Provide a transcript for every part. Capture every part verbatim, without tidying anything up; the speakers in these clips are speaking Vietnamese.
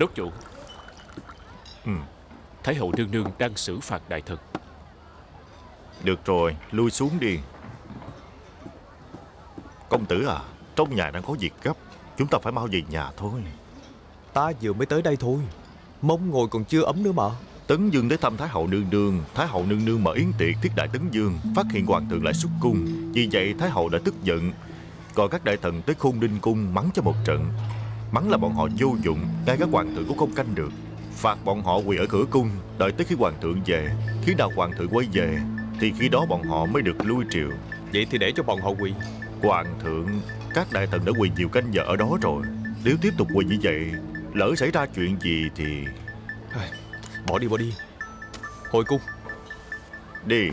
Đốc chủ. Ừ. Thái hậu nương nương đang xử phạt đại thần. Được rồi, lui xuống đi. Công tử à, trong nhà đang có việc gấp, chúng ta phải mau về nhà thôi. Ta vừa mới tới đây thôi, mông ngồi còn chưa ấm nữa mà. Tấn Dương tới thăm Thái hậu nương nương. Thái hậu nương nương mở yến tiệc thiết đại Tấn Dương, phát hiện hoàng thượng lại xuất cung. Vì vậy Thái hậu đã tức giận, gọi các đại thần tới Khôn Ninh cung mắng cho một trận. Mắng là bọn họ vô dụng, ngay cả hoàng thượng cũng không canh được. Phạt bọn họ quỳ ở cửa cung, đợi tới khi hoàng thượng về. Khi nào hoàng thượng quay về thì khi đó bọn họ mới được lui triều. Vậy thì để cho bọn họ quỳ. Hoàng thượng, các đại thần đã quỳ nhiều canh giờ ở đó rồi. Nếu tiếp tục quỳ như vậy, lỡ xảy ra chuyện gì thì... Bỏ đi, bỏ đi. Hồi cung. Đi.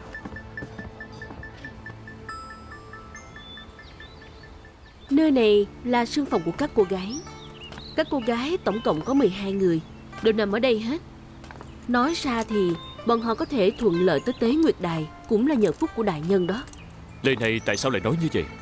Nơi này là sương phòng của các cô gái. Các cô gái tổng cộng có mười hai người, đều nằm ở đây hết. Nói ra thì bọn họ có thể thuận lợi tới Tế Nguyệt Đài cũng là nhờ phúc của đại nhân đó. Lời này tại sao lại nói như vậy?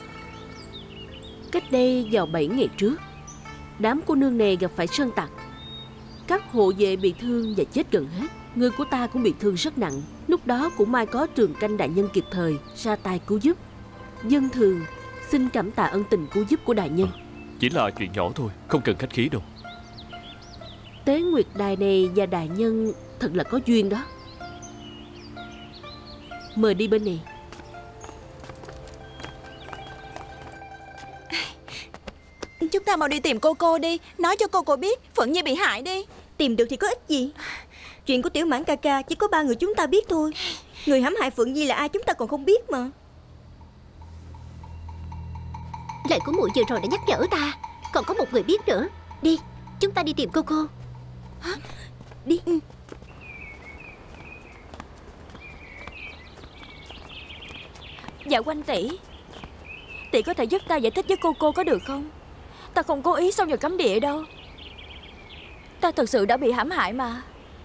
Cách đây vào bảy ngày trước, đám cô nương này gặp phải sơn tặc. Các hộ vệ bị thương và chết gần hết. Người của ta cũng bị thương rất nặng. Lúc đó cũng may có Trường Canh đại nhân kịp thời ra tay cứu giúp. Dân thường xin cảm tạ ân tình cứu giúp của đại nhân. Chỉ là chuyện nhỏ thôi, không cần khách khí đâu. Tế Nguyệt Đài này và đại nhân thật là có duyên đó. Mời đi bên này. Chúng ta mau đi tìm cô cô đi. Nói cho cô cô biết Phượng Nhi bị hại đi. Tìm được thì có ích gì. Chuyện của Tiểu Mãn ca ca chỉ có ba người chúng ta biết thôi. Người hãm hại Phượng Nhi là ai chúng ta còn không biết mà. Lời của muội vừa rồi đã nhắc nhở ta. Còn có một người biết nữa. Đi, chúng ta đi tìm cô cô. Hả? Đi. Ừ. Dạ Quanh tỷ, tỷ có thể giúp ta giải thích với cô cô có được không? Ta không cố ý xông vào cấm địa đâu. Ta thật sự đã bị hãm hại mà.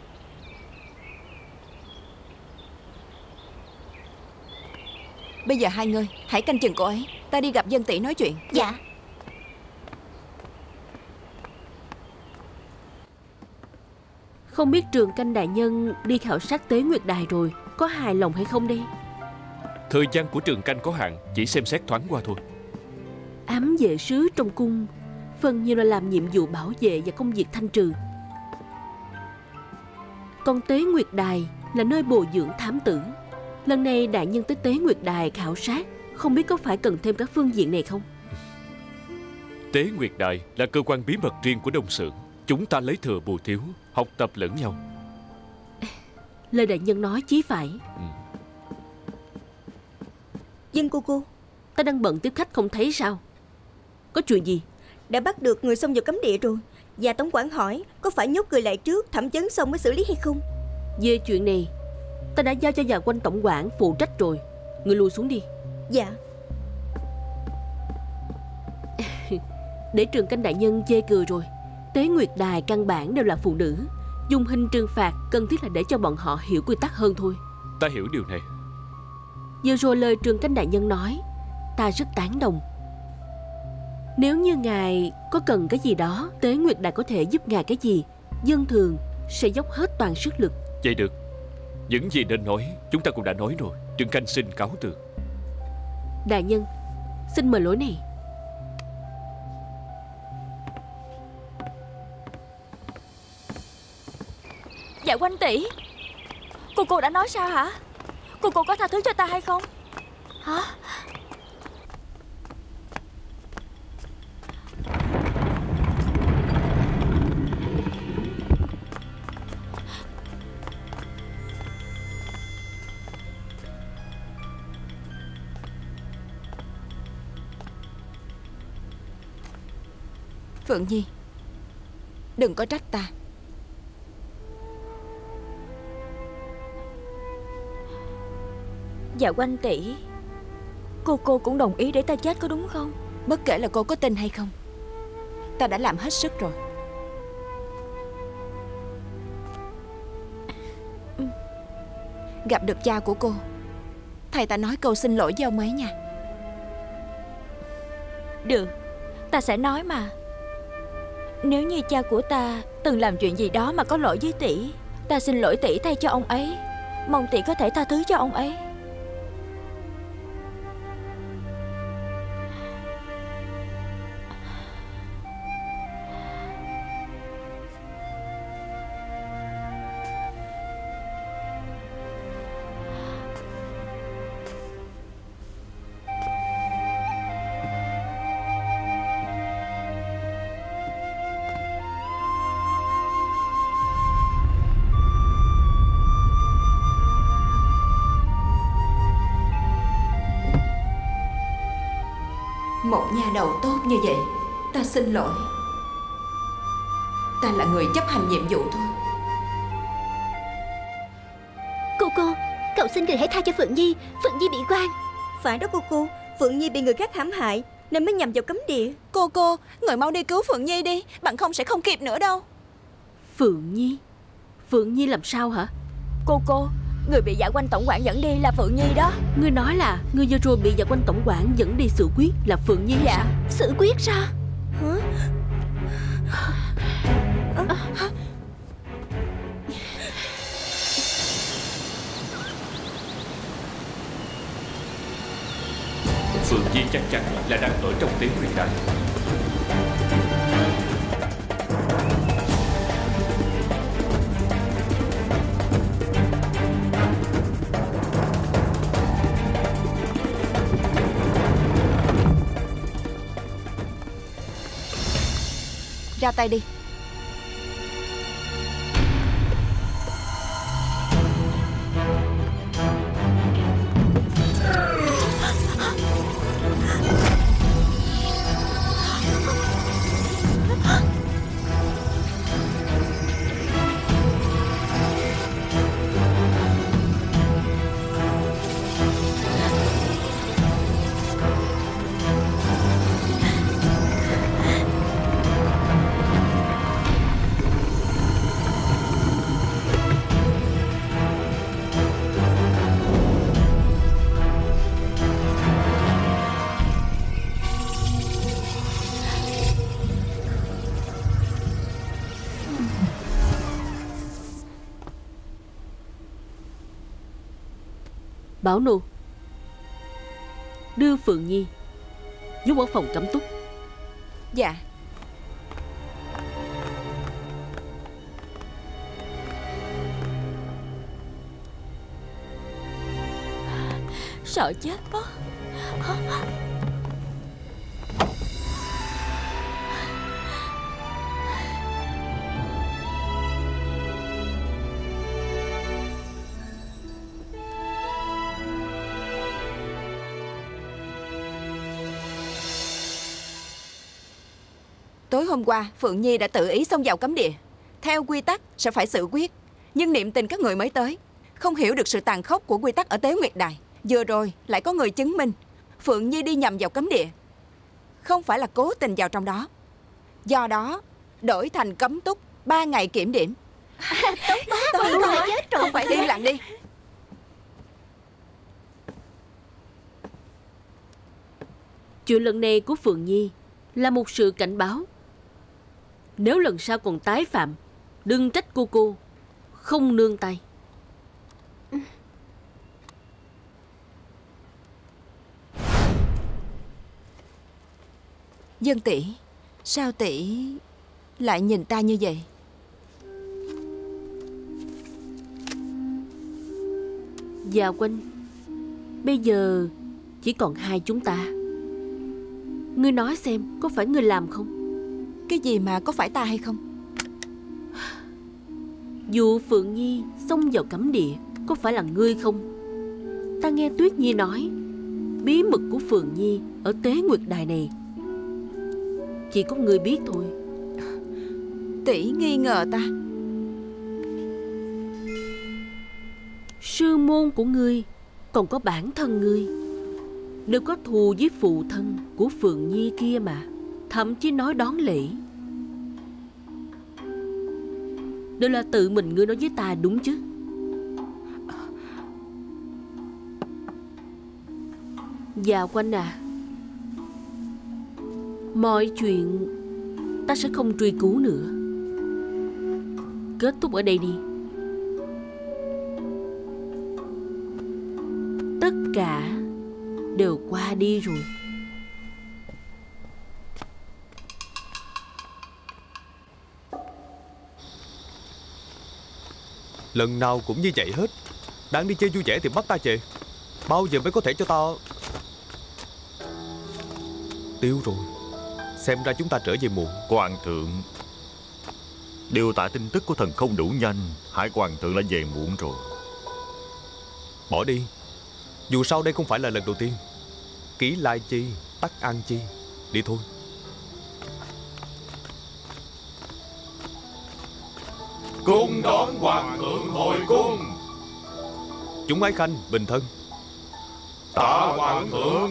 Bây giờ hai người hãy canh chừng cô ấy. Ta đi gặp dân tỷ nói chuyện. Dạ. Không biết Trường Canh đại nhân đi khảo sát Tế Nguyệt Đài rồi, có hài lòng hay không đây? Thời gian của Trường Canh có hạn, chỉ xem xét thoáng qua thôi. Ám vệ sứ trong cung phần nhiều là làm nhiệm vụ bảo vệ và công việc thanh trừ. Còn Tế Nguyệt Đài là nơi bồi dưỡng thám tử. Lần này đại nhân tới Tế Nguyệt Đài khảo sát, không biết có phải cần thêm các phương diện này không? Tế Nguyệt Đài là cơ quan bí mật riêng của Đông Sưởng. Chúng ta lấy thừa bù thiếu, học tập lẫn nhau. Lời đại nhân nói chí phải. Ừ. Dân cô cô, Ta đang bận tiếp khách không thấy sao? Có chuyện gì? đã bắt được người xông vào cấm địa rồi. Và tổng quản hỏi có phải nhốt người lại trước, thẩm vấn xong mới xử lý hay không. Về chuyện này, ta đã giao cho Già Quanh tổng quản phụ trách rồi. Người lùi xuống đi. Dạ. Để Trường Canh đại nhân chê cười rồi. Tế Nguyệt Đài căn bản đều là phụ nữ. Dùng hình trừng phạt cần thiết là để cho bọn họ hiểu quy tắc hơn thôi. Ta hiểu điều này. Vừa rồi lời Trường Canh đại nhân nói, ta rất tán đồng. Nếu như ngài có cần cái gì đó, Tế Nguyệt Đài có thể giúp ngài cái gì, dân thường sẽ dốc hết toàn sức lực. Vậy được. Những gì nên nói chúng ta cũng đã nói rồi. Trường Canh xin cáo từ. Đại nhân, xin mời lối này. Dạ Quanh tỷ, cô cô đã nói sao hả? Cô cô có tha thứ cho ta hay không? Hả? Phượng Nhi, đừng có trách ta. Dạ Quanh tỷ, cô cô cũng đồng ý để ta chết có đúng không? Bất kể là cô có tin hay không, ta đã làm hết sức rồi. Gặp được cha của cô, thầy ta nói câu xin lỗi với ông ấy nha. Được, ta sẽ nói mà. Nếu như cha của ta từng làm chuyện gì đó mà có lỗi với tỷ, ta xin lỗi tỷ thay cho ông ấy. Mong tỷ có thể tha thứ cho ông ấy. Một nhà đầu tốt như vậy, ta xin lỗi. Ta là người chấp hành nhiệm vụ thôi. Cô cô, cậu xin người hãy tha cho Phượng Nhi. Phượng Nhi bị oan. Phải đó cô cô, Phượng Nhi bị người khác hãm hại nên mới nhầm vào cấm địa. Cô cô, người mau đi cứu Phượng Nhi đi, bằng không sẽ không kịp nữa đâu. Phượng Nhi? Phượng Nhi làm sao hả? Cô cô, người bị Dạ Quanh tổng quản dẫn đi là Phượng Nhi đó. Ngươi nói là ngươi vừa rồi bị Dạ Quanh tổng quản dẫn đi xử quyết là Phượng Nhi? Dạ. Xử quyết sao? Hả? Phượng Nhi chắc chắn là đang ở trong Tế Nguyệt Đại. Ra tay đi. Bảo Nô, đưa Phượng Nhi giúp ở phòng cấm túc. Dạ. Sợ chết quá. Tối hôm qua, Phượng Nhi đã tự ý xông vào cấm địa. Theo quy tắc sẽ phải xử quyết, nhưng niệm tình các người mới tới, không hiểu được sự tàn khốc của quy tắc ở Tế Nguyệt Đài. Vừa rồi lại có người chứng minh Phượng Nhi đi nhầm vào cấm địa, không phải là cố tình vào trong đó. Do đó đổi thành cấm túc ba ngày kiểm điểm. Tốt quá, tôi rồi chết rồi. Không phải điên lặng đi. Chuyện lần này của Phượng Nhi là một sự cảnh báo. Nếu lần sau còn tái phạm, đừng trách cô cô không nương tay. Dân tỷ, sao tỷ lại nhìn ta như vậy? Dạ Quanh, bây giờ chỉ còn hai chúng ta. Ngươi nói xem, có phải ngươi làm không? Cái gì mà có phải ta hay không? Dù Phượng Nhi xông vào cấm địa, có phải là ngươi không? Ta nghe Tuyết Nhi nói, bí mật của Phượng Nhi ở Tế Nguyệt Đài này chỉ có ngươi biết thôi. Tỷ nghi ngờ ta? Sư môn của ngươi, còn có bản thân ngươi, đều có thù với phụ thân của Phượng Nhi kia mà. Thậm chí nói đón lễ. Đều là tự mình ngươi nói với ta đúng chứ? Dạ Quanh à, mọi chuyện Ta sẽ không truy cứu nữa. Kết thúc ở đây đi. Tất cả đều qua đi rồi. Lần nào cũng như vậy hết. Đang đi chơi vui vẻ thì bắt ta về. Bao giờ mới có thể cho ta... Tiêu rồi. Xem ra chúng ta trở về muộn. Hoàng thượng, điều tải tin tức của thần không đủ nhanh. Hải hoàng thượng đã về muộn rồi. Bỏ đi. Dù sao đây không phải là lần đầu tiên. Kỷ lai chi, tắc an chi. Đi thôi. Cung đón hoàng thượng hồi cung. Chúng ái khanh bình thân. Tạ hoàng thượng.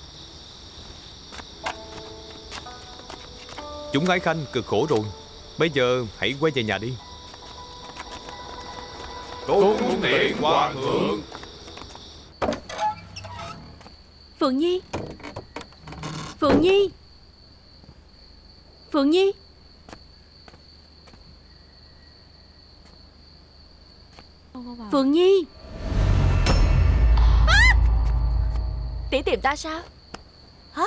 Chúng ái khanh cực khổ rồi. Bây giờ hãy quay về nhà đi. Cung tiễn hoàng thượng. Phượng Nhi, Phượng Nhi, Phượng Nhi. Phượng Nhi. À! Tỷ tìm ta sao? Hả?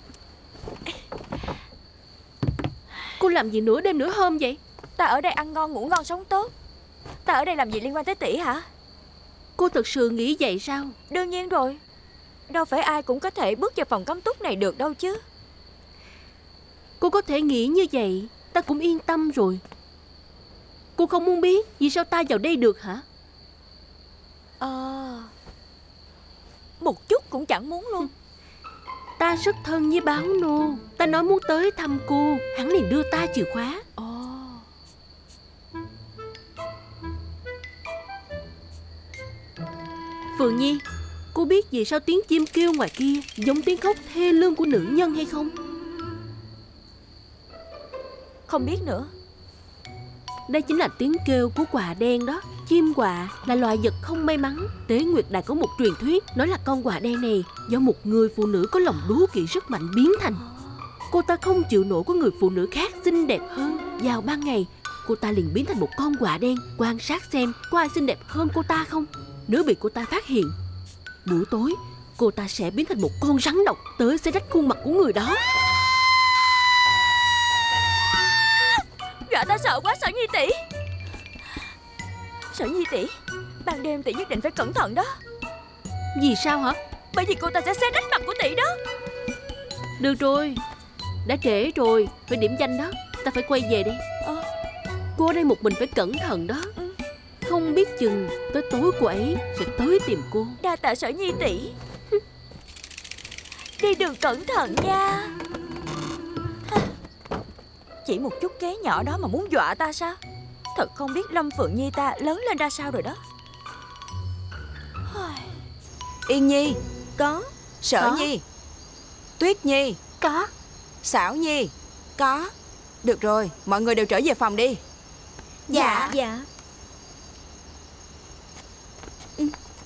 Cô làm gì nửa đêm nửa hôm vậy? Ta ở đây ăn ngon ngủ ngon sống tốt. Ta ở đây làm gì liên quan tới tỷ hả? Cô thật sự nghĩ vậy sao? Đương nhiên rồi. Đâu phải ai cũng có thể bước vào phòng cấm túc này được đâu chứ. Cô có thể nghĩ như vậy, ta cũng yên tâm rồi. Cô không muốn biết vì sao ta vào đây được hả? Ờ à, một chút cũng chẳng muốn luôn. Ta rất thân với báo nô. Ta nói muốn tới thăm cô, hắn liền đưa ta chìa khóa. Ồ. Phượng Nhi, cô biết vì sao tiếng chim kêu ngoài kia giống tiếng khóc thê lương của nữ nhân hay không? Không biết nữa. Đây chính là tiếng kêu của quạ đen đó. Chim quạ là loài vật không may mắn. Tế Nguyệt Đài có một truyền thuyết, nói là con quạ đen này do một người phụ nữ có lòng đố kỵ rất mạnh biến thành. Cô ta không chịu nổi có người phụ nữ khác xinh đẹp hơn. Vào ban ngày, cô ta liền biến thành một con quạ đen, quan sát xem có ai xinh đẹp hơn cô ta không. Nếu bị cô ta phát hiện, buổi tối cô ta sẽ biến thành một con rắn độc tới xé rách khuôn mặt của người đó. Dọa ta sợ quá Sở Nhi tỷ. Sở Nhi tỷ, ban đêm tỷ nhất định phải cẩn thận đó. Vì sao hả? Bởi vì cô ta sẽ xé rách mặt của tỷ đó. Được rồi, đã trễ rồi, phải điểm danh đó. Ta phải quay về đây. Ờ. Cô ở đây một mình phải cẩn thận đó. Ừ. Không biết chừng tới tối cô ấy sẽ tới tìm cô. Đa tạ Sở Nhi tỷ. Đi đường cẩn thận nha. Chỉ một chút kế nhỏ đó mà muốn dọa ta sao? Thật không biết Lâm Phượng Nhi ta lớn lên ra sao rồi đó. Yên Nhi. Có. Sở Có. Nhi. Tuyết Nhi. Có. Xảo Nhi. Có. Được rồi, mọi người đều trở về phòng đi. Dạ. Dạ. Ừ.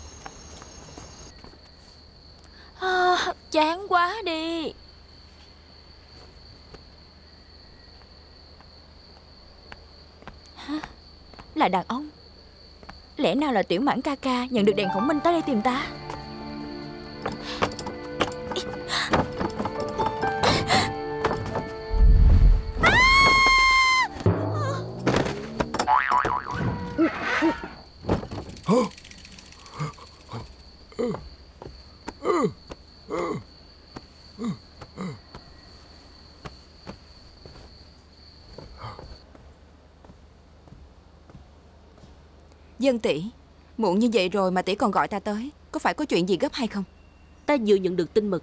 À, chán quá đi. Hả? Là đàn ông. Lẽ nào là Tiểu Mãn ca ca nhận được đèn khổng minh tới đây tìm ta? Dân tỷ, muộn như vậy rồi mà tỷ còn gọi ta tới, có phải có chuyện gì gấp hay không? Ta vừa nhận được tin mật.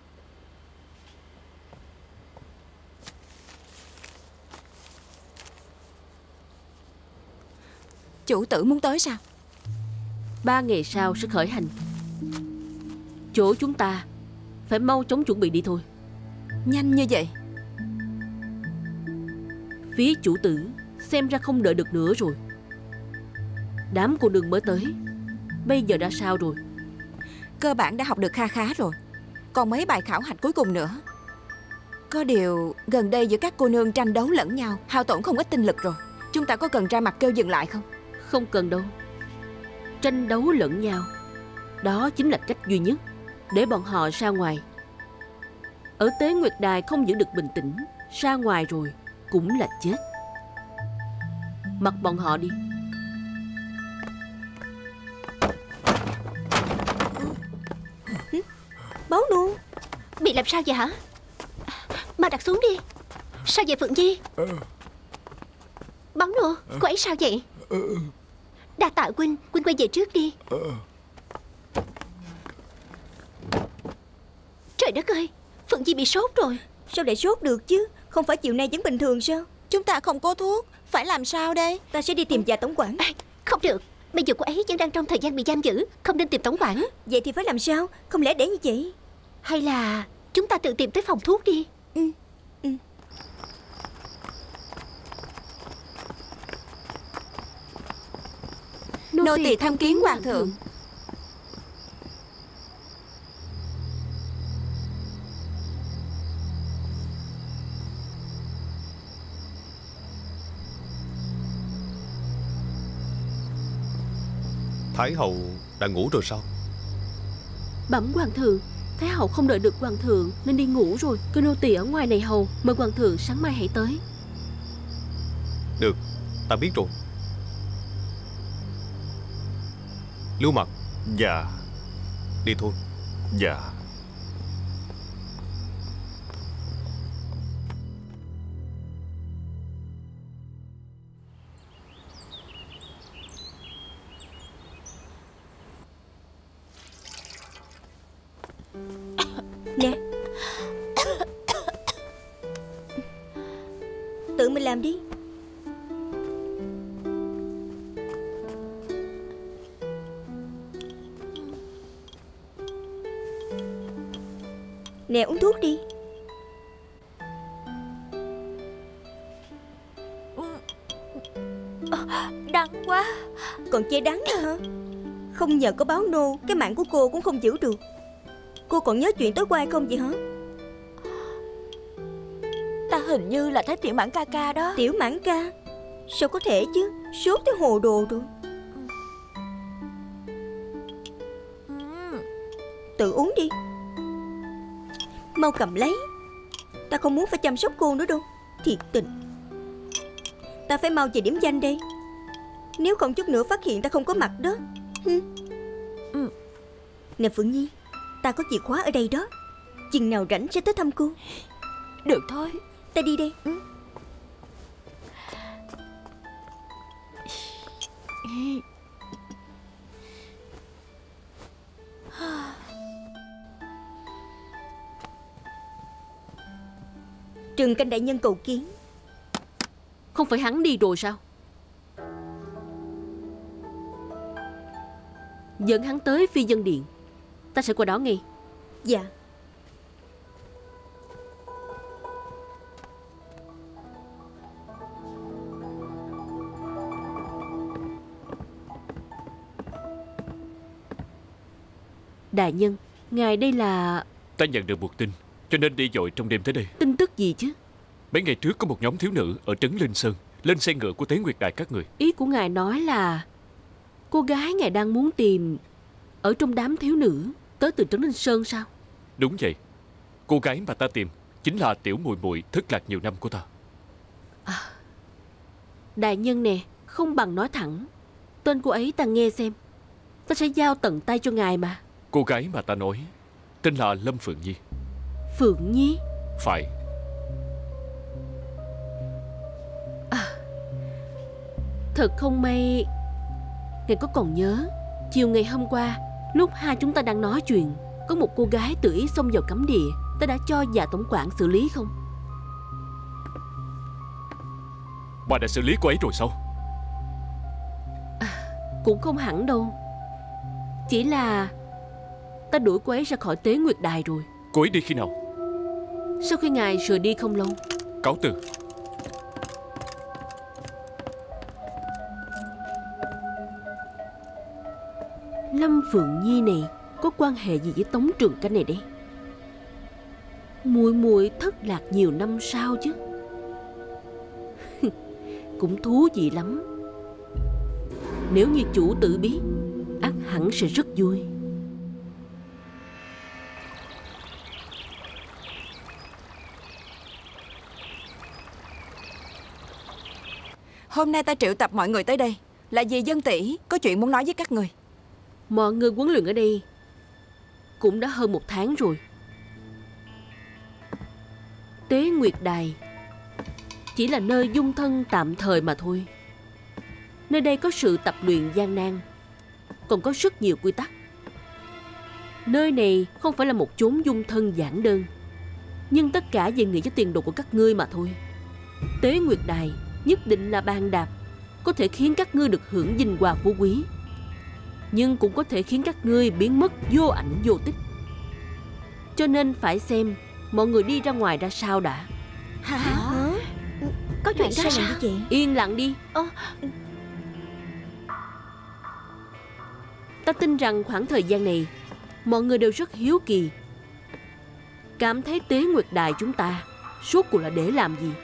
Chủ tử muốn tới sao? Ba ngày sau sẽ khởi hành. Chỗ chúng ta phải mau chóng chuẩn bị đi thôi. Nhanh như vậy? Phía chủ tử xem ra không đợi được nữa rồi. Đám cô nương mới tới, bây giờ đã sao rồi? Cơ bản đã học được kha khá rồi. Còn mấy bài khảo hạch cuối cùng nữa. Có điều gần đây giữa các cô nương tranh đấu lẫn nhau, hao tổn không ít tinh lực rồi. Chúng ta có cần ra mặt kêu dừng lại không? Không cần đâu. Tranh đấu lẫn nhau, đó chính là cách duy nhất để bọn họ ra ngoài. Ở Tế Nguyệt Đài không giữ được bình tĩnh, ra ngoài rồi cũng là chết. Mặc bọn họ đi. Báo nô. Bị làm sao vậy hả? Mau đặt xuống đi. Sao vậy Phượng Nhi? Báo nô, cô ấy sao vậy? Đa tạ Quynh, Quynh quay về trước đi. Trời đất ơi, Phượng Nhi bị sốt rồi. Sao lại sốt được chứ? Không phải chiều nay vẫn bình thường sao? Chúng ta không có thuốc, phải làm sao đây? Ta sẽ đi tìm già tổng quản. À, không được, bây giờ cô ấy vẫn đang trong thời gian bị giam giữ, không nên tìm tổng quản. Vậy thì phải làm sao? Không lẽ để như vậy? Hay là chúng ta tự tìm tới phòng thuốc đi. Ừ, ừ. Nô, Nô tỳ tham kiến hoàng thượng. Thái hậu đã ngủ rồi sao? Bẩm hoàng thượng, Thái hậu không đợi được hoàng thượng nên đi ngủ rồi. Cơ nô tỳ ở ngoài này hầu, mời hoàng thượng sáng mai hãy tới. Được, ta biết rồi. Lưu Mật. Dạ. Đi thôi. Dạ. Nè, tự mình làm đi. Nè, uống thuốc đi. Đắng quá. Còn chê đắng nữa hả? Không nhờ có báo nô, cái mạng của cô cũng không giữ được. Cô còn nhớ chuyện tối qua không vậy hả? Ta hình như là thấy Tiểu Mãn ca ca đó. Tiểu Mãn ca? Sao có thể chứ? Sốt tới hồ đồ rồi. Tự uống đi. Mau cầm lấy. Ta không muốn phải chăm sóc cô nữa đâu. Thiệt tình. Ta phải mau về điểm danh đây. Nếu không chút nữa phát hiện ta không có mặt đó. ừ. Nè Phượng Nhi, ta có chìa khóa ở đây đó. Chừng nào rảnh sẽ tới thăm cô. Được thôi. Ta đi đây. ừ. Trừng Canh đại nhân cầu kiến. Không phải hắn đi rồi sao? Dẫn hắn tới Phi Dân Điện. Ta sẽ qua đó ngay. Dạ. Đại nhân, ngài đây là... Ta nhận được một tin, cho nên đi dội trong đêm tới đây. Tin tức gì chứ? Mấy ngày trước có một nhóm thiếu nữ ở trấn Linh Sơn lên xe ngựa của Tế Nguyệt Đài các người. Ý của ngài nói là cô gái ngài đang muốn tìm ở trong đám thiếu nữ tới từ trấn Linh Sơn sao? Đúng vậy. Cô gái mà ta tìm chính là tiểu muội muội thất lạc nhiều năm của ta. À, đại nhân nè, không bằng nói thẳng tên cô ấy ta nghe xem. Ta sẽ giao tận tay cho ngài mà. Cô gái mà ta nói tên là Lâm Phượng Nhi. Phượng Nhi? Phải. À, thật không may, ngài có còn nhớ chiều ngày hôm qua lúc hai chúng ta đang nói chuyện, có một cô gái tự ý xông vào cấm địa, ta đã cho già tổng quản xử lý không? Bà đã xử lý cô ấy rồi sao? À, cũng không hẳn đâu. Chỉ là ta đuổi cô ấy ra khỏi Tế Nguyệt Đài rồi. Cô ấy đi khi nào? Sau khi ngài rời đi không lâu. Cáo từ. Lâm Phượng Nhi này có quan hệ gì với Tống Trường Canh này đấy? Muội muội thất lạc nhiều năm sau chứ. Cũng thú vị lắm. Nếu như chủ tử biết, ắt hẳn sẽ rất vui. Hôm nay ta triệu tập mọi người tới đây là vì Dân tỷ có chuyện muốn nói với các người. Mọi người huấn luyện ở đây cũng đã hơn một tháng rồi. Tế Nguyệt Đài chỉ là nơi dung thân tạm thời mà thôi. Nơi đây có sự tập luyện gian nan, còn có rất nhiều quy tắc. Nơi này không phải là một chốn dung thân giản đơn, nhưng tất cả về nghĩ cho tiền đồ của các ngươi mà thôi. Tế Nguyệt Đài nhất định là bàn đạp, có thể khiến các ngươi được hưởng vinh hoa phú quý, nhưng cũng có thể khiến các ngươi biến mất vô ảnh vô tích. Cho nên phải xem mọi người đi ra ngoài ra sao đã. Hả? Hả? Có chuyện đó sao? Chị? Yên lặng đi. Ờ. Ta tin rằng khoảng thời gian này mọi người đều rất hiếu kỳ, cảm thấy Tế Nguyệt Đài chúng ta suốt cuộc là để làm gì.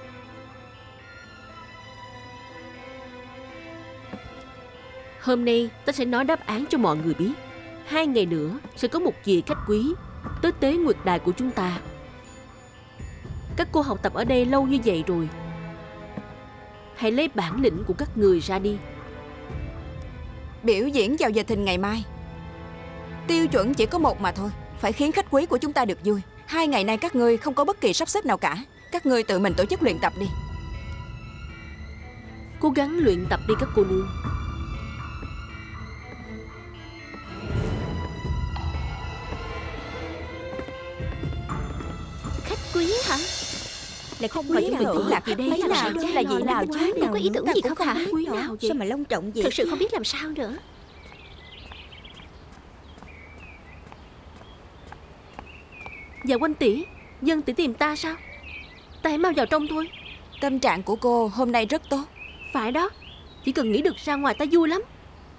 Hôm nay ta sẽ nói đáp án cho mọi người biết. Hai ngày nữa sẽ có một vị khách quý tới Tế Nguyệt Đài của chúng ta. Các cô học tập ở đây lâu như vậy rồi, hãy lấy bản lĩnh của các người ra đi. Biểu diễn vào giờ thìn ngày mai. Tiêu chuẩn chỉ có một mà thôi, phải khiến khách quý của chúng ta được vui. Hai ngày nay các ngươi không có bất kỳ sắp xếp nào cả. Các ngươi tự mình tổ chức luyện tập đi. Cố gắng luyện tập đi các cô nương. Khách quý hả? Lại không Mà quý chúng mình nào cũng hả? lạc ở đây Mấy chứ nào sao? chứ? Là vị nào chứ? Tôi có ý tưởng gì không hả? Quý nào vậy? Sao mà long trọng vậy? Thực sự không biết làm sao nữa. Dạ Quanh tỷ, Dân tỷ tìm ta sao? Ta hãy mau vào trong thôi. Tâm trạng của cô hôm nay rất tốt. Phải đó, chỉ cần nghĩ được ra ngoài ta vui lắm.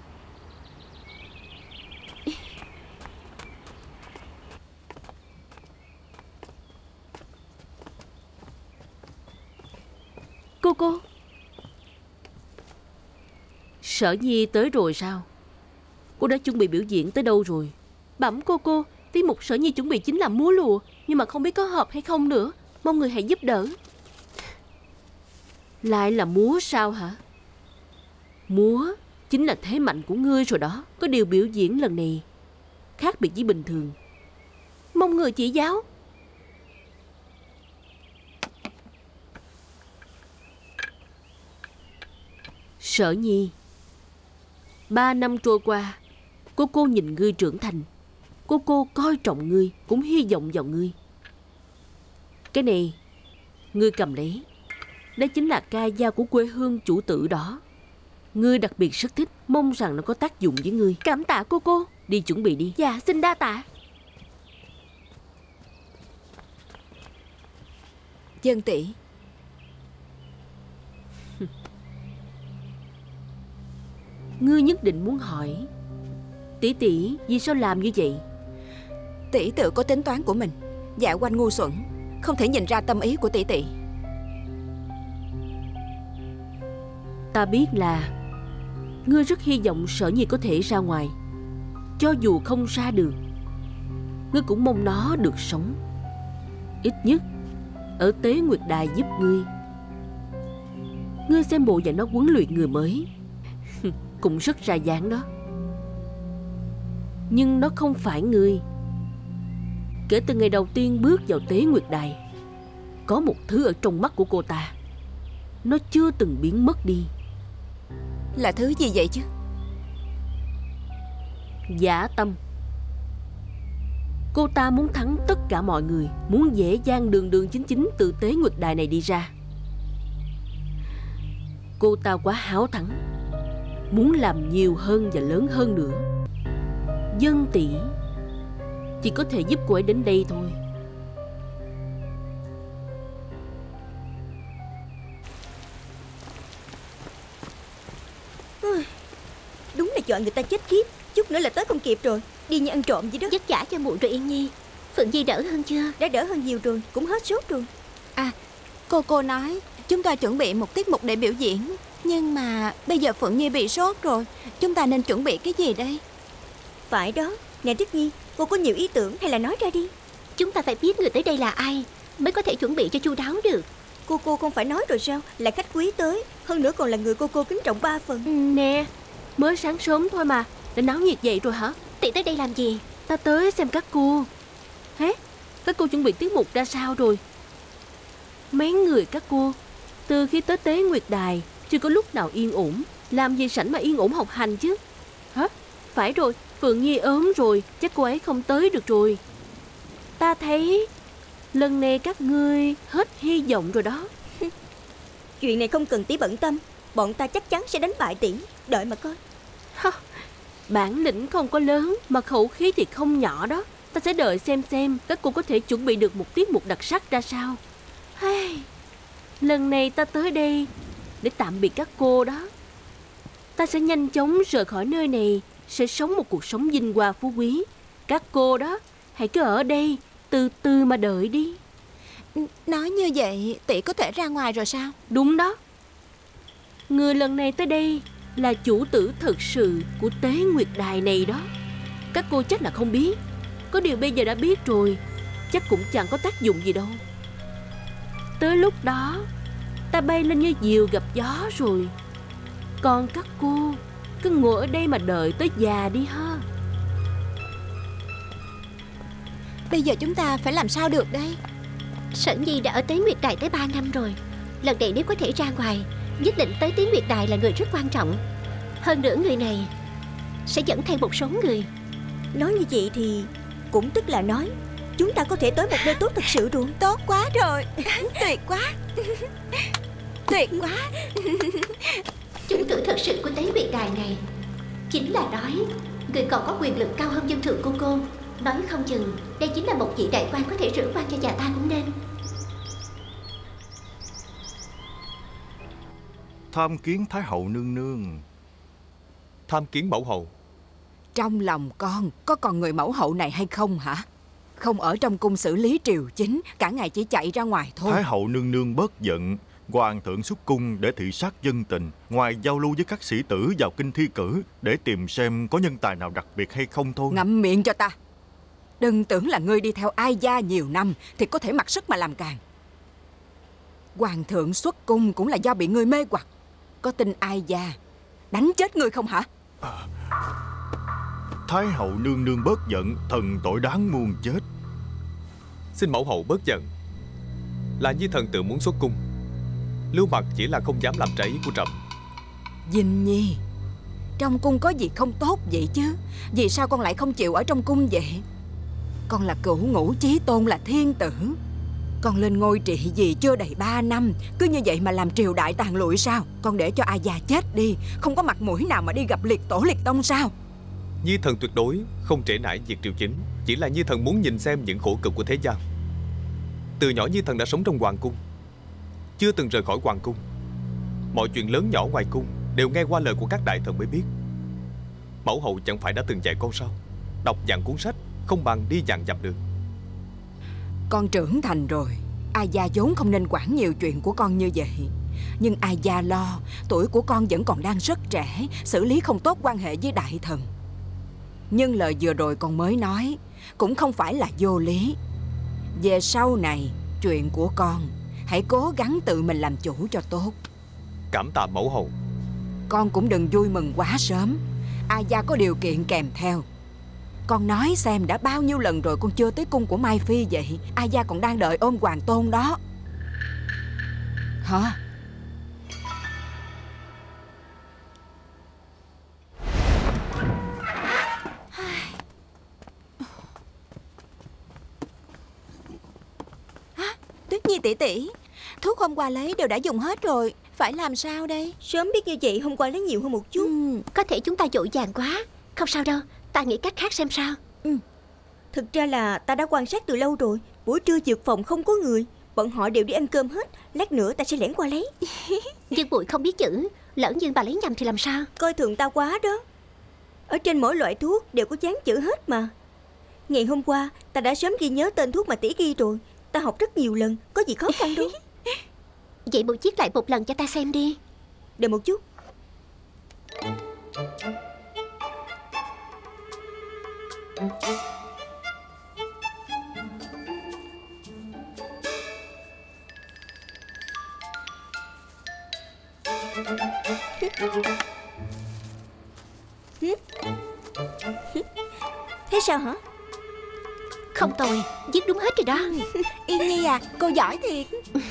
Cô cô, Sở Nhi tới rồi sao? Cô đã chuẩn bị biểu diễn tới đâu rồi? Bẩm cô cô, tiết mục Sở Nhi chuẩn bị chính là múa lùa, nhưng mà không biết có hợp hay không nữa. Mong người hãy giúp đỡ. Lại là múa sao hả? Múa chính là thế mạnh của ngươi rồi đó. Có điều biểu diễn lần này khác biệt với bình thường, mong người chỉ giáo. Sở Nhi, ba năm trôi qua, cô cô nhìn ngươi trưởng thành. Cô cô coi trọng ngươi, cũng hy vọng vào ngươi. Cái này ngươi cầm lấy. Đây chính là ca dao của quê hương chủ tử đó. Ngươi đặc biệt rất thích, mong rằng nó có tác dụng với ngươi. Cảm tạ cô cô. Đi chuẩn bị đi. Dạ xin đa tạ. Dân tỷ, Ngươi nhất định muốn hỏi tỷ tỷ vì sao làm như vậy? tỷ tự có tính toán của mình. Dạ Quanh ngu xuẩn, không thể nhìn ra tâm ý của tỷ tỷ. Ta biết là ngươi rất hy vọng Sở Nhi có thể ra ngoài. Cho dù không ra được, ngươi cũng mong nó được sống. Ít nhất ở Tế Nguyệt Đài giúp ngươi. Ngươi xem bộ dạng nó huấn luyện người mới cũng rất ra dáng đó. Nhưng nó không phải ngươi. Kể từ ngày đầu tiên bước vào Tế Nguyệt Đài, có một thứ ở trong mắt của cô ta, nó chưa từng biến mất đi. Là thứ gì vậy chứ? Dã tâm. Cô ta muốn thắng tất cả mọi người, muốn dễ dàng đường đường chính chính từ Tế Nguyệt Đài này đi ra. Cô ta quá háo thắng, muốn làm nhiều hơn và lớn hơn nữa. Dân tỷ chỉ có thể giúp cô ấy đến đây thôi. Đúng là chọn người ta chết khiếp. Chút nữa là tới không kịp rồi. Đi như ăn trộm vậy đó. Vất vả cho muội rồi Yên Nhi. Phượng Nhi đỡ hơn chưa? Đã đỡ hơn nhiều rồi, cũng hết sốt rồi. À, cô cô nói chúng ta chuẩn bị một tiết mục để biểu diễn. Nhưng mà bây giờ Phượng Nhi bị sốt rồi, chúng ta nên chuẩn bị cái gì đây? Phải đó, nè Tuyết Nhi, cô có nhiều ý tưởng hay là nói ra đi. Chúng ta phải biết người tới đây là ai mới có thể chuẩn bị cho chu đáo được. Cô cô không phải nói rồi sao, là khách quý tới, hơn nữa còn là người cô cô kính trọng ba phần. Ừ, nè, mới sáng sớm thôi mà đã náo nhiệt vậy rồi hả? Tỷ tới đây làm gì? Ta tới xem các cô. Hế, các cô chuẩn bị tiết mục ra sao rồi? Mấy người các cô từ khi tới Tế Nguyệt Đài chưa có lúc nào yên ổn, làm gì sảnh mà yên ổn học hành chứ. Hả? Phải rồi, Phượng Nhi ốm rồi, chắc cô ấy không tới được rồi. Ta thấy lần này các ngươi hết hy vọng rồi đó. Chuyện này không cần tí bận tâm, bọn ta chắc chắn sẽ đánh bại tỷ, đợi mà coi. Ha, bản lĩnh không có lớn mà khẩu khí thì không nhỏ đó. Ta sẽ đợi xem xem các cô có thể chuẩn bị được một tiết mục đặc sắc ra sao. Hey, lần này ta tới đây để tạm biệt các cô đó. Ta sẽ nhanh chóng rời khỏi nơi này, sẽ sống một cuộc sống vinh hoa phú quý. Các cô đó hãy cứ ở đây từ từ mà đợi đi. Nói như vậy tỷ có thể ra ngoài rồi sao? Đúng đó. Người lần này tới đây là chủ tử thực sự của Tế Nguyệt Đài này đó. Các cô chắc là không biết. Có điều bây giờ đã biết rồi, chắc cũng chẳng có tác dụng gì đâu. Tới lúc đó ta bay lên như diều gặp gió rồi. Còn các cô cứ ngồi ở đây mà đợi tới già đi ha. Bây giờ chúng ta phải làm sao được đây? Sở Nhi đã ở Tế Nguyệt Đài tới ba năm rồi. Lần này nếu có thể ra ngoài, nhất định tới Tế Nguyệt Đài là người rất quan trọng. Hơn nữa người này sẽ dẫn theo một số người. Nói như vậy thì cũng tức là nói chúng ta có thể tới một nơi tốt thật sự rồi. Tốt quá rồi. Tuyệt quá. Tuyệt quá. Chúng tử thật sự của Tế Nguyệt Đài này chính là nói người còn có quyền lực cao hơn dân thường của cô. Nói không chừng đây chính là một vị đại quan có thể rửa quan cho nhà ta cũng nên. Tham kiến Thái hậu nương nương. Tham kiến mẫu hậu. Trong lòng con có còn người mẫu hậu này hay không hả? Không ở trong cung xử lý triều chính, cả ngày chỉ chạy ra ngoài thôi. Thái hậu nương nương bớt giận. Hoàng thượng xuất cung để thị sát dân tình, ngoài giao lưu với các sĩ tử vào kinh thi cử, để tìm xem có nhân tài nào đặc biệt hay không thôi. Ngậm miệng cho ta. Đừng tưởng là ngươi đi theo ai gia nhiều năm thì có thể mặc sức mà làm càn. Hoàng thượng xuất cung cũng là do bị ngươi mê hoặc. Có tin ai gia đánh chết ngươi không hả? À, Thái hậu nương nương bớt giận, thần tội đáng muôn chết. Xin mẫu hậu bớt giận. Là Nhi thần tự muốn xuất cung, Lưu Mặc chỉ là không dám làm trái ý của trẫm. Dinh Nhi, trong cung có gì không tốt vậy chứ? Vì sao con lại không chịu ở trong cung vậy? Con là cửu ngũ chí tôn, là thiên tử. Con lên ngôi trị gì chưa đầy ba năm, cứ như vậy mà làm triều đại tàn lụi sao? Con để cho ai già chết đi, không có mặt mũi nào mà đi gặp liệt tổ liệt tông sao? Nhi thần tuyệt đối không trễ nải việc triều chính. Chỉ là Nhi thần muốn nhìn xem những khổ cực của thế gian. Từ nhỏ Nhi thần đã sống trong hoàng cung, chưa từng rời khỏi hoàng cung. Mọi chuyện lớn nhỏ ngoài cung đều nghe qua lời của các đại thần mới biết. Mẫu hậu chẳng phải đã từng dạy con sao? Đọc vạn cuốn sách không bằng đi vạn dặm đường. Con trưởng thành rồi, ai gia vốn không nên quản nhiều chuyện của con như vậy. Nhưng ai gia lo tuổi của con vẫn còn đang rất trẻ, xử lý không tốt quan hệ với đại thần. Nhưng lời vừa rồi con mới nói cũng không phải là vô lý. Về sau này chuyện của con hãy cố gắng tự mình làm chủ cho tốt. Cảm tạ mẫu hậu. Con cũng đừng vui mừng quá sớm. Ai gia có điều kiện kèm theo. Con nói xem đã bao nhiêu lần rồi con chưa tới cung của Mai Phi vậy? Ai gia còn đang đợi ôm hoàng tôn đó. Hả? Tuyết Nhi tỷ tỷ, thuốc hôm qua lấy đều đã dùng hết rồi, phải làm sao đây? Sớm biết như vậy hôm qua lấy nhiều hơn một chút. ừ, Có thể chúng ta vội vàng quá. Không sao đâu, ta nghĩ cách khác xem sao. ừ. Thực ra là ta đã quan sát từ lâu rồi. Buổi trưa dược phòng không có người, bọn họ đều đi ăn cơm hết. Lát nữa ta sẽ lẻn qua lấy. Dương Bụi không biết chữ, lỡ như bà lấy nhầm thì làm sao? Coi thường ta quá đó. Ở trên mỗi loại thuốc đều có dán chữ hết mà. Ngày hôm qua ta đã sớm ghi nhớ tên thuốc mà tỷ ghi rồi. Ta học rất nhiều lần, có gì khó khăn đâu. Vậy bộ chiết lại một lần cho ta xem đi. Đợi một chút. Thế sao hả? Không tồi, viết đúng hết rồi đó. Yên Nhi à, cô giỏi thiệt.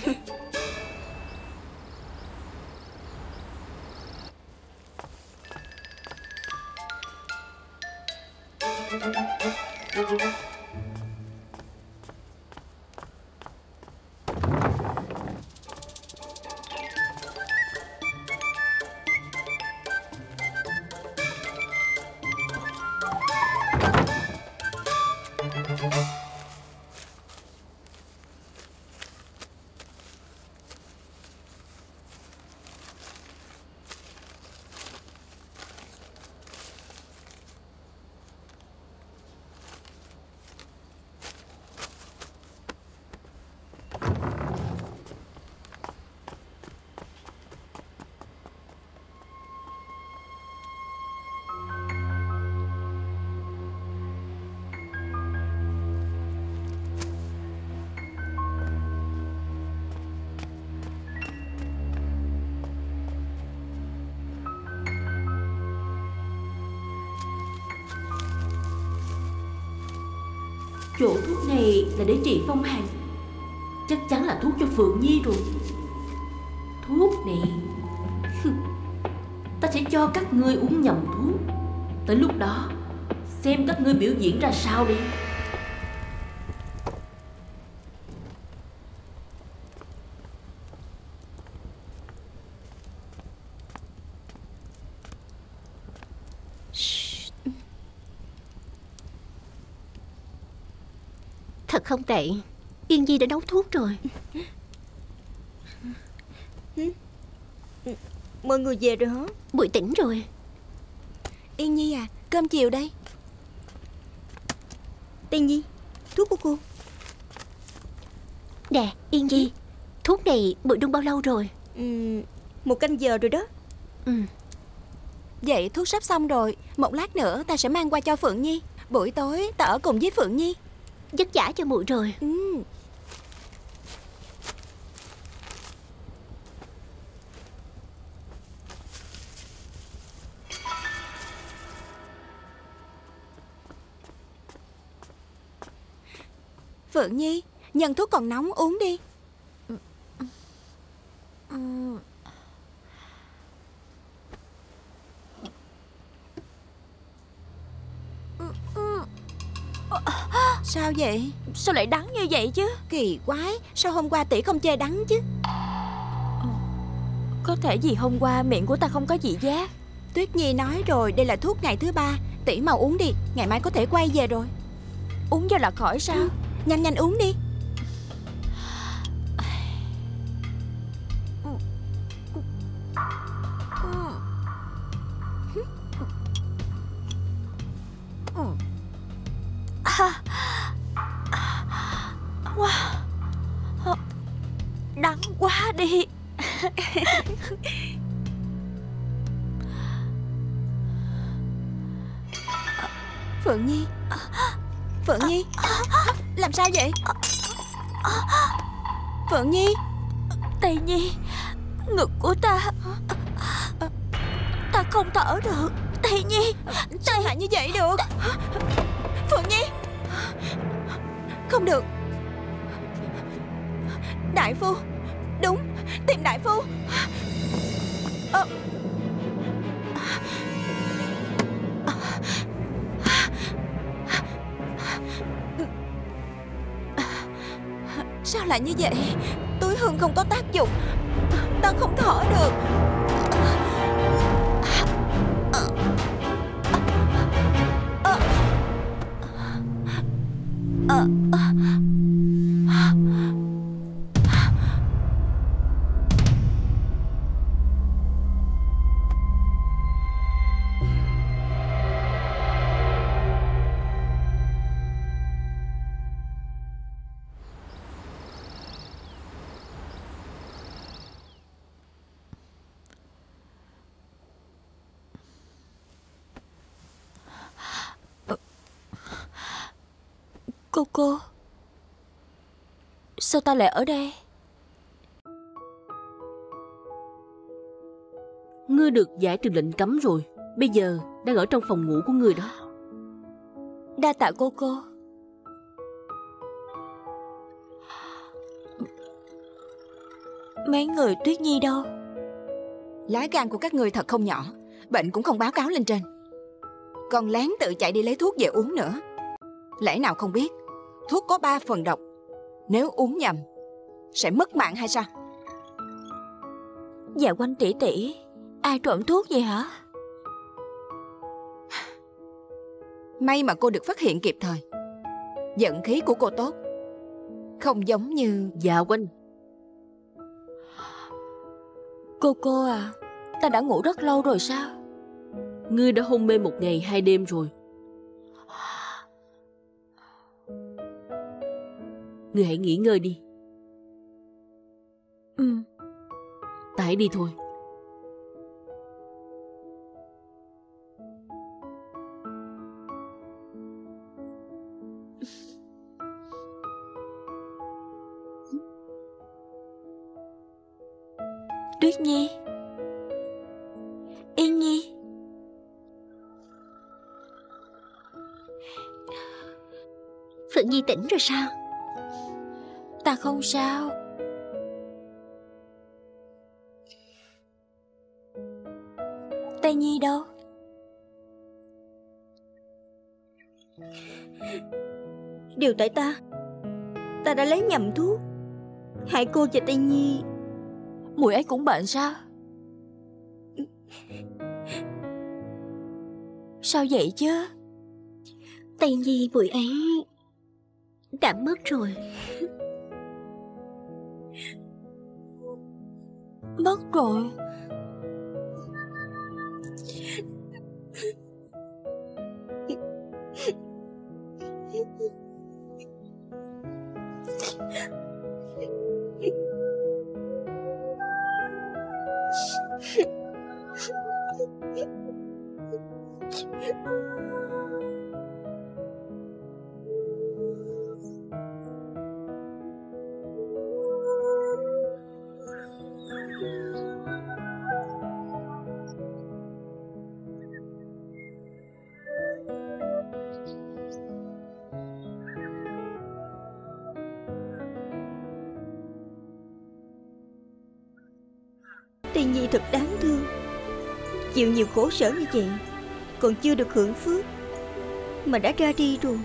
Chỗ thuốc này là để trị phong hàn. Chắc chắn là thuốc cho Phượng Nhi rồi. Thuốc này ta sẽ cho các ngươi uống nhầm thuốc. Tới lúc đó xem các ngươi biểu diễn ra sao đi. Thật không tệ. Yên Nhi đã nấu thuốc rồi. Mọi người về rồi hả? Bụi tỉnh rồi. Yên Nhi à, cơm chiều đây. Tiên Nhi, thuốc của cô. Nè Yên Nhi, thuốc này Bụi đun bao lâu rồi? Ừ, một canh giờ rồi đó. Ừ. Vậy thuốc sắp xong rồi. Một lát nữa ta sẽ mang qua cho Phượng Nhi. Buổi tối ta ở cùng với Phượng Nhi. Vất vả cho muội rồi. Ừ. Phượng Nhi, nhân thuốc còn nóng uống đi. Sao vậy? Sao lại đắng như vậy chứ? Kỳ quái, sao hôm qua tỷ không chê đắng chứ? Có thể vì hôm qua miệng của ta không có vị giác. Tuyết Nhi nói rồi, đây là thuốc ngày thứ ba. Tỷ mau uống đi, ngày mai có thể quay về rồi. Uống cho là khỏi sao? Ừ, nhanh nhanh uống đi. Wow. Đắng quá đi. Phượng Nhi, Phượng Nhi, làm sao vậy? Phượng Nhi, Tây Nhi, ngực của ta, ta không thở được. Tây Nhi, sao lại như vậy được? Phượng Nhi, không được. Đại phu, đúng, tìm đại phu. Ờ. Sao lại như vậy? Túi hương không có tác dụng. Ta không thở được. Ờ. Cô cô, sao ta lại ở đây? Ngươi được giải trừ lệnh cấm rồi. Bây giờ đang ở trong phòng ngủ của ngươi đó. Đa tạ cô cô. Mấy người Tuyết Nhi đâu? Lá gan của các ngươi thật không nhỏ. Bệnh cũng không báo cáo lên trên, còn lén tự chạy đi lấy thuốc về uống nữa. Lẽ nào không biết thuốc có ba phần độc, nếu uống nhầm sẽ mất mạng hay sao? Dạ Oanh tỷ tỷ, ai trộm thuốc vậy hả? May mà cô được phát hiện kịp thời. Vận khí của cô tốt, không giống như... Dạ Oanh. Cô cô à, ta đã ngủ rất lâu rồi sao? Ngươi đã hôn mê một ngày hai đêm rồi. Ngươi hãy nghỉ ngơi đi. Ừ. Ta hãy đi thôi. Tuyết Nhi, Yên Nhi. Phượng Nhi tỉnh rồi sao? Ta không sao. Tây Nhi đâu? Đều tại ta. Ta đã lấy nhầm thuốc, hại cô và Tây Nhi. Muội ấy cũng bệnh sao? Sao vậy chứ? Tây Nhi muội ấy đã mất rồi. Mất rồi? Tây Nhi thật đáng thương, chịu nhiều khổ sở như vậy, còn chưa được hưởng phước mà đã ra đi rồi.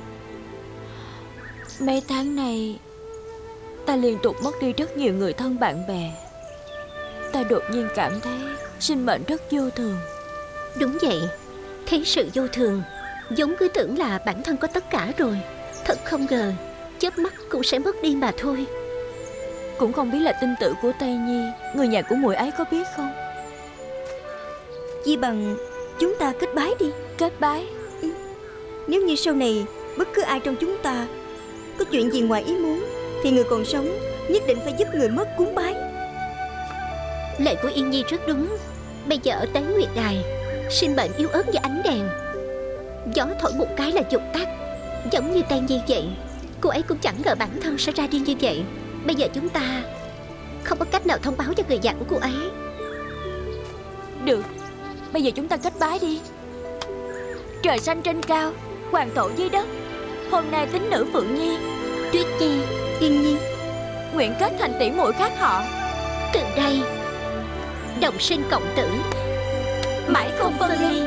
Mấy tháng này ta liên tục mất đi rất nhiều người thân bạn bè. Ta đột nhiên cảm thấy sinh mệnh rất vô thường. Đúng vậy, thấy sự vô thường giống cứ tưởng là bản thân có tất cả rồi. Thật không ngờ chớp mắt cũng sẽ mất đi mà thôi. Cũng không biết là tin tử của Tây Nhi, người nhà của muội ấy có biết không? Chỉ bằng chúng ta kết bái đi. Kết bái? Ừ. Nếu như sau này bất cứ ai trong chúng ta có chuyện gì ngoài ý muốn, thì người còn sống nhất định phải giúp người mất cúng bái. Lời của Yên Nhi rất đúng. Bây giờ ở Tế Nguyệt Đài, sinh mệnh yếu ớt như ánh đèn, gió thổi một cái là dụt tắt. Giống như Tây Nhi vậy, cô ấy cũng chẳng ngờ bản thân sẽ ra đi như vậy. Bây giờ chúng ta không có cách nào thông báo cho người nhà của cô ấy. Được, bây giờ chúng ta kết bái đi. Trời xanh trên cao, hoàng thổ dưới đất. Hôm nay tín nữ Phượng Nhi, Tuyết Nhi, Yên Nhi nguyện kết thành tỷ muội khác họ. Từ đây đồng sinh cộng tử, mãi không phân ly.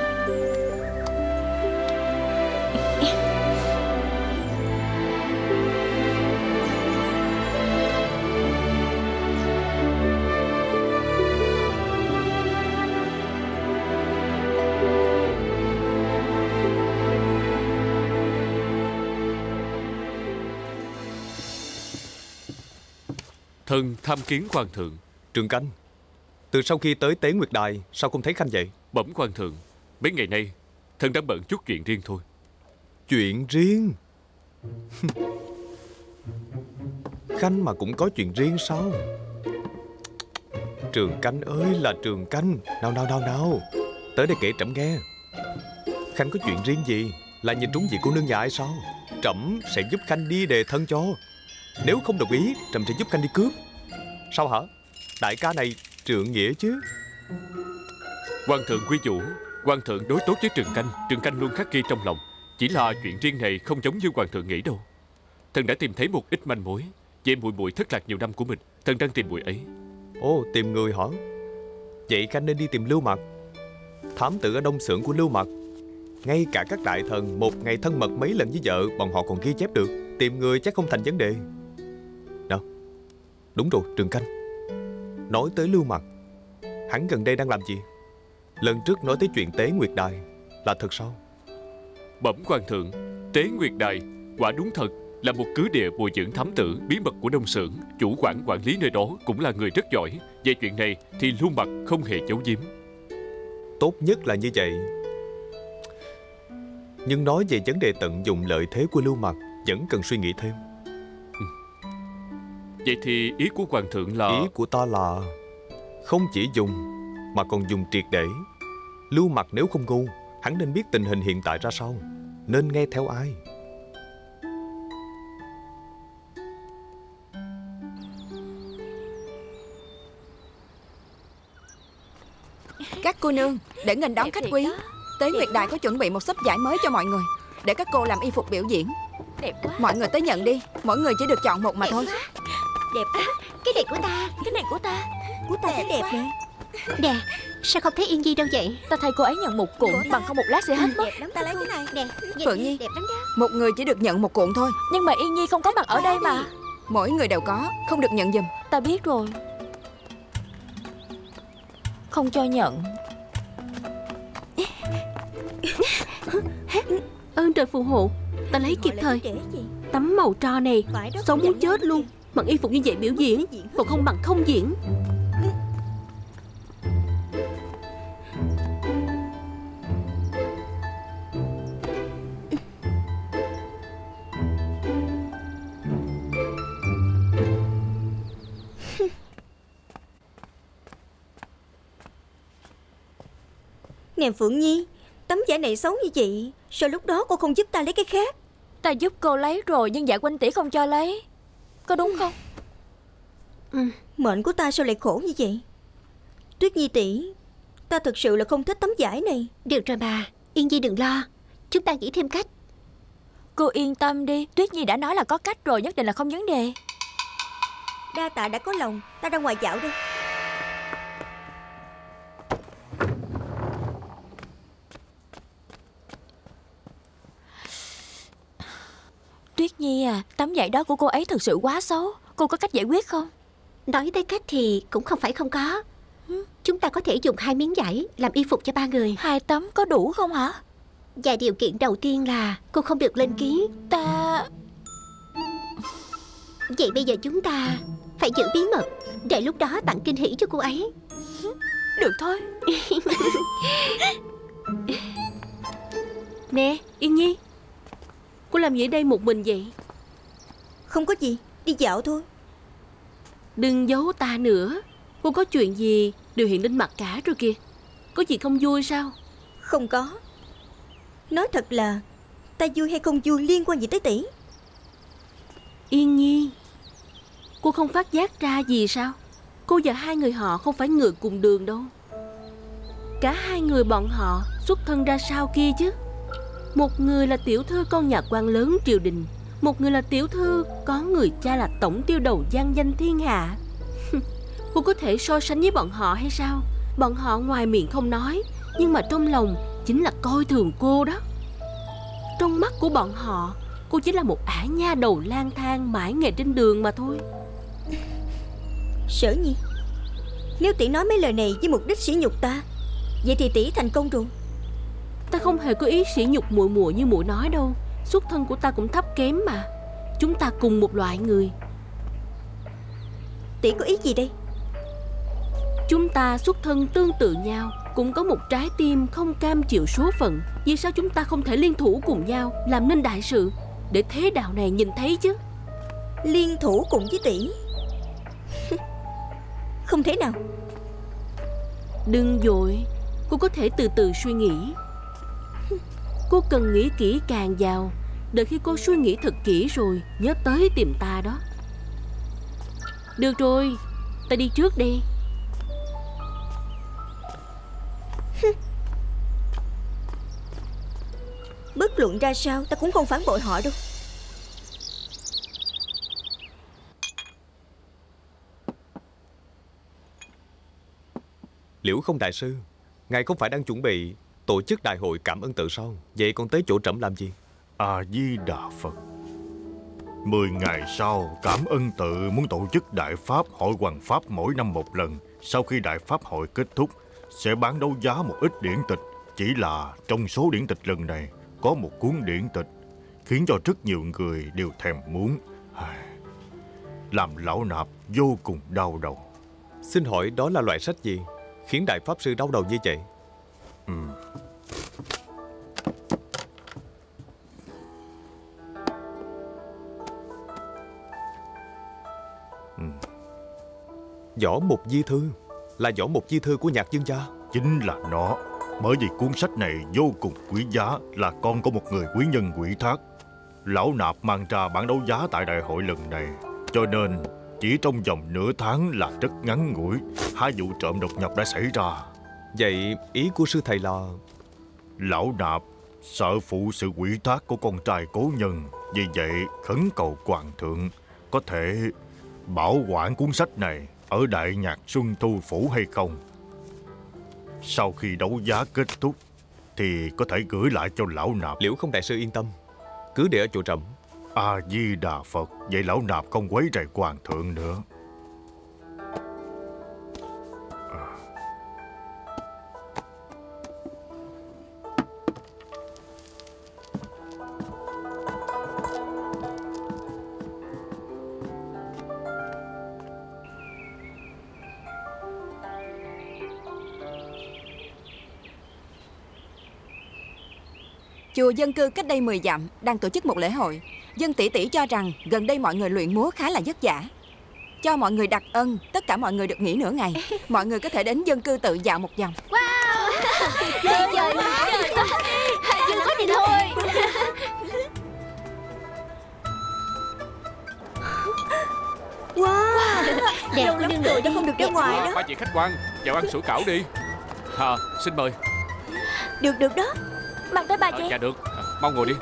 Thần tham kiến hoàng thượng. Trường Canh, từ sau khi tới Tế Nguyệt Đài, sao không thấy Khanh vậy? Bẩm hoàng thượng, mấy ngày nay thần đang bận chút chuyện riêng thôi. Chuyện riêng? Khanh mà cũng có chuyện riêng sao? Trường Canh ơi là Trường Canh, nào nào nào nào, tới đây kể trẫm nghe. Khanh có chuyện riêng gì? Là nhìn trúng vị cô nương nhà ai sao? Trẫm sẽ giúp Khanh đi đề thân cho. Nếu không đồng ý, trẫm sẽ giúp Khanh đi cướp. Sao hả? Đại ca này trượng nghĩa chứ. Hoàng thượng quy vũ, Hoàng thượng đối tốt với Trường Canh, Trường Canh luôn khắc ghi trong lòng. Chỉ là chuyện riêng này không giống như Hoàng thượng nghĩ đâu. Thần đã tìm thấy một ít manh mối về muội muội thất lạc nhiều năm của mình. Thần đang tìm muội ấy. Ồ, tìm người hả? Vậy Khanh nên đi tìm Lưu Mặc. Thám tử ở đông xưởng của Lưu Mặc. Ngay cả các đại thần một ngày thân mật mấy lần với vợ, bọn họ còn ghi chép được. Tìm người chắc không thành vấn đề. Đâu, đúng rồi, Trường Canh. Nói tới Lưu Mặc, hắn gần đây đang làm gì? Lần trước nói tới chuyện Tế Nguyệt Đài, là thật sao? Bẩm Hoàng thượng, Tế Nguyệt Đài quả đúng thật là một cứ địa bồi dưỡng thám tử bí mật của đông xưởng. Chủ quản quản lý nơi đó cũng là người rất giỏi. Về chuyện này thì Lưu Mặc không hề giấu giếm. Tốt nhất là như vậy. Nhưng nói về vấn đề tận dụng lợi thế của Lưu Mặc vẫn cần suy nghĩ thêm. ừ. Vậy thì ý của Hoàng thượng là... Ý của ta là không chỉ dùng mà còn dùng triệt để. Lưu Mặc nếu không ngu, hắn nên biết tình hình hiện tại ra sao, nên nghe theo ai. Các cô nương, để nghênh đón khách quý, Tế Nguyệt Đài có chuẩn bị một sấp vải mới cho mọi người, để các cô làm y phục biểu diễn. Đẹp quá. Mọi người tới nhận đi, mỗi người chỉ được chọn một mà thôi. Đẹp quá. Cái này của ta. Cái này của ta. Của ta thấy đẹp nè. Nè, sao không thấy Yên Nhi đâu vậy? Ta thay cô ấy nhận một cuộn, bằng không một lát sẽ hết mất. Đẹp lắm, ta lấy cái này. Nè, Phượng Nhi, đẹp lắm đó. một người chỉ được nhận một cuộn thôi. Nhưng mà Yên Nhi không có mặt ở đây mà. Mỗi người đều có, không được nhận giùm. Ta biết rồi. Không cho nhận. Ơn trời phù hộ, ta lấy kịp thời. Tấm màu tro này sống muốn chết luôn. Mặc y phục như vậy biểu diễn, còn không bằng không diễn. Nè Phượng Nhi, tấm vải này xấu như vậy, sao lúc đó cô không giúp ta lấy cái khác? Ta giúp cô lấy rồi, nhưng dạ Quanh tỷ không cho lấy. Có đúng không? Ừ, mệnh của ta sao lại khổ như vậy? Tuyết Nhi tỷ, ta thật sự là không thích tấm vải này. Được rồi bà, Yên Nhi đừng lo, chúng ta nghĩ thêm cách. Cô yên tâm đi, Tuyết Nhi đã nói là có cách rồi, nhất định là không vấn đề. Đa tạ đã có lòng, ta ra ngoài dạo đây. Tuyết Nhi à, tấm vải đó của cô ấy thực sự quá xấu. Cô có cách giải quyết không? Nói tới cách thì cũng không phải không có. Chúng ta có thể dùng hai miếng vải làm y phục cho ba người. Hai tấm có đủ không hả? Và điều kiện đầu tiên là cô không được lên ký. Ta... Vậy bây giờ chúng ta phải giữ bí mật, để lúc đó tặng kinh hỷ cho cô ấy. Được thôi. Nè, Yên Nhi, cô làm gì ở đây một mình vậy? Không có gì, đi dạo thôi. Đừng giấu ta nữa. Cô có chuyện gì đều hiện lên mặt cả rồi kìa. Có gì không vui sao? Không có. Nói thật là ta vui hay không vui liên quan gì tới tỷ? Yên Nhi, cô không phát giác ra gì sao? Cô và hai người họ không phải người cùng đường đâu. Cả hai người bọn họ xuất thân ra sao kia chứ. Một người là tiểu thư con nhà quan lớn triều đình, một người là tiểu thư có người cha là tổng tiêu đầu vang danh thiên hạ. Cô có thể so sánh với bọn họ hay sao? Bọn họ ngoài miệng không nói, nhưng mà trong lòng chính là coi thường cô đó. Trong mắt của bọn họ, cô chỉ là một ả nha đầu lang thang mãi ngày trên đường mà thôi. Sở Nhi, nếu tỷ nói mấy lời này với mục đích sỉ nhục ta, vậy thì tỷ thành công rồi. Ta không hề có ý sỉ nhục muội muội như muội nói đâu. Xuất thân của ta cũng thấp kém mà. Chúng ta cùng một loại người. Tỷ có ý gì đây? Chúng ta xuất thân tương tự nhau, cũng có một trái tim không cam chịu số phận. Vì sao chúng ta không thể liên thủ cùng nhau làm nên đại sự, để thế đạo này nhìn thấy chứ? Liên thủ cùng với tỷ? Không thể nào. Đừng vội, cô có thể từ từ suy nghĩ. Cô cần nghĩ kỹ càng vào. Đợi khi cô suy nghĩ thật kỹ rồi nhớ tới tìm ta đó. Được rồi, ta đi trước đi. Bất luận ra sao ta cũng không phản bội họ đâu. Liễu Không đại sư, ngài không phải đang chuẩn bị tổ chức đại hội cảm ơn tự sao? Vậy còn tới chỗ trẫm làm gì? A-di-đà Phật. Mười ngày sau, Cảm ơn tự muốn tổ chức đại pháp hội hoàng pháp mỗi năm một lần. Sau khi đại pháp hội kết thúc, sẽ bán đấu giá một ít điển tịch. Chỉ là trong số điển tịch lần này có một cuốn điển tịch khiến cho rất nhiều người đều thèm muốn, làm lão nạp vô cùng đau đầu. Xin hỏi đó là loại sách gì khiến đại pháp sư đau đầu như vậy? Ừ. Ừ. Võ Mục Di Thư. Là Võ Mục Di Thư của Nhạc Dương gia. Chính là nó. Bởi vì cuốn sách này vô cùng quý giá, là con của một người quý nhân ủy thác. Lão nạp mang ra bán đấu giá tại đại hội lần này, cho nên chỉ trong vòng nửa tháng là rất ngắn ngủi, hai vụ trộm đột nhập đã xảy ra. Vậy ý của sư thầy là? Lão nạp sợ phụ sự ủy thác của con trai cố nhân, vì vậy khấn cầu hoàng thượng có thể bảo quản cuốn sách này ở Đại Nhạc Xuân Thu Phủ hay không. Sau khi đấu giá kết thúc thì có thể gửi lại cho lão nạp. Liễu Không đại sư yên tâm, cứ để ở chỗ trẫm. A-di-đà Phật. Vậy lão nạp không quấy rầy hoàng thượng nữa. à. Chùa dân cư cách đây mười dặm đang tổ chức một lễ hội. Dân tỷ tỷ cho rằng gần đây mọi người luyện múa khá là vất vả. Cho mọi người đặc ân, tất cả mọi người được nghỉ nửa ngày. Mọi người có thể đến dân cư tự dạo một vòng. Wow. Trời ơi, chưa có gì thôi. Wow, Đẹp lâu lắm rồi đã không được ra ngoài đó. Ba chị khách quan, vào ăn sủi cảo đi. À, xin mời. Được được đó. Mang tới ba à, chén. Dạ được, à, mau ngồi đi.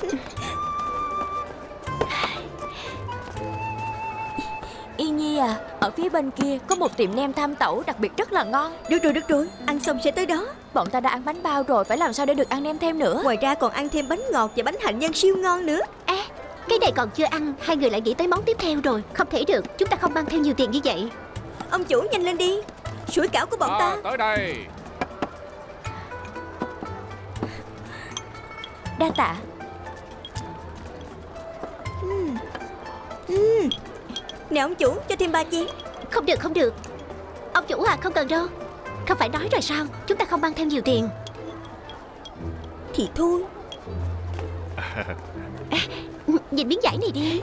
Yên Nhi à, ở phía bên kia có một tiệm nem tham tẩu đặc biệt rất là ngon. Được rồi, được rồi, ăn xong sẽ tới đó. Bọn ta đã ăn bánh bao rồi, phải làm sao để được ăn nem thêm nữa. Ngoài ra còn ăn thêm bánh ngọt và bánh hạnh nhân siêu ngon nữa. À, cái này còn chưa ăn, hai người lại nghĩ tới món tiếp theo rồi. Không thể được, chúng ta không mang theo nhiều tiền như vậy. Ông chủ nhanh lên đi, sủi cảo của bọn à, ta. Tới đây. Đa tạ. uhm. Uhm. Nè ông chủ, cho thêm ba chén. Không được, không được. Ông chủ à, không cần đâu. Không phải nói rồi sao, chúng ta không mang theo nhiều tiền. Thì thôi. À, nhìn miếng vải này đi.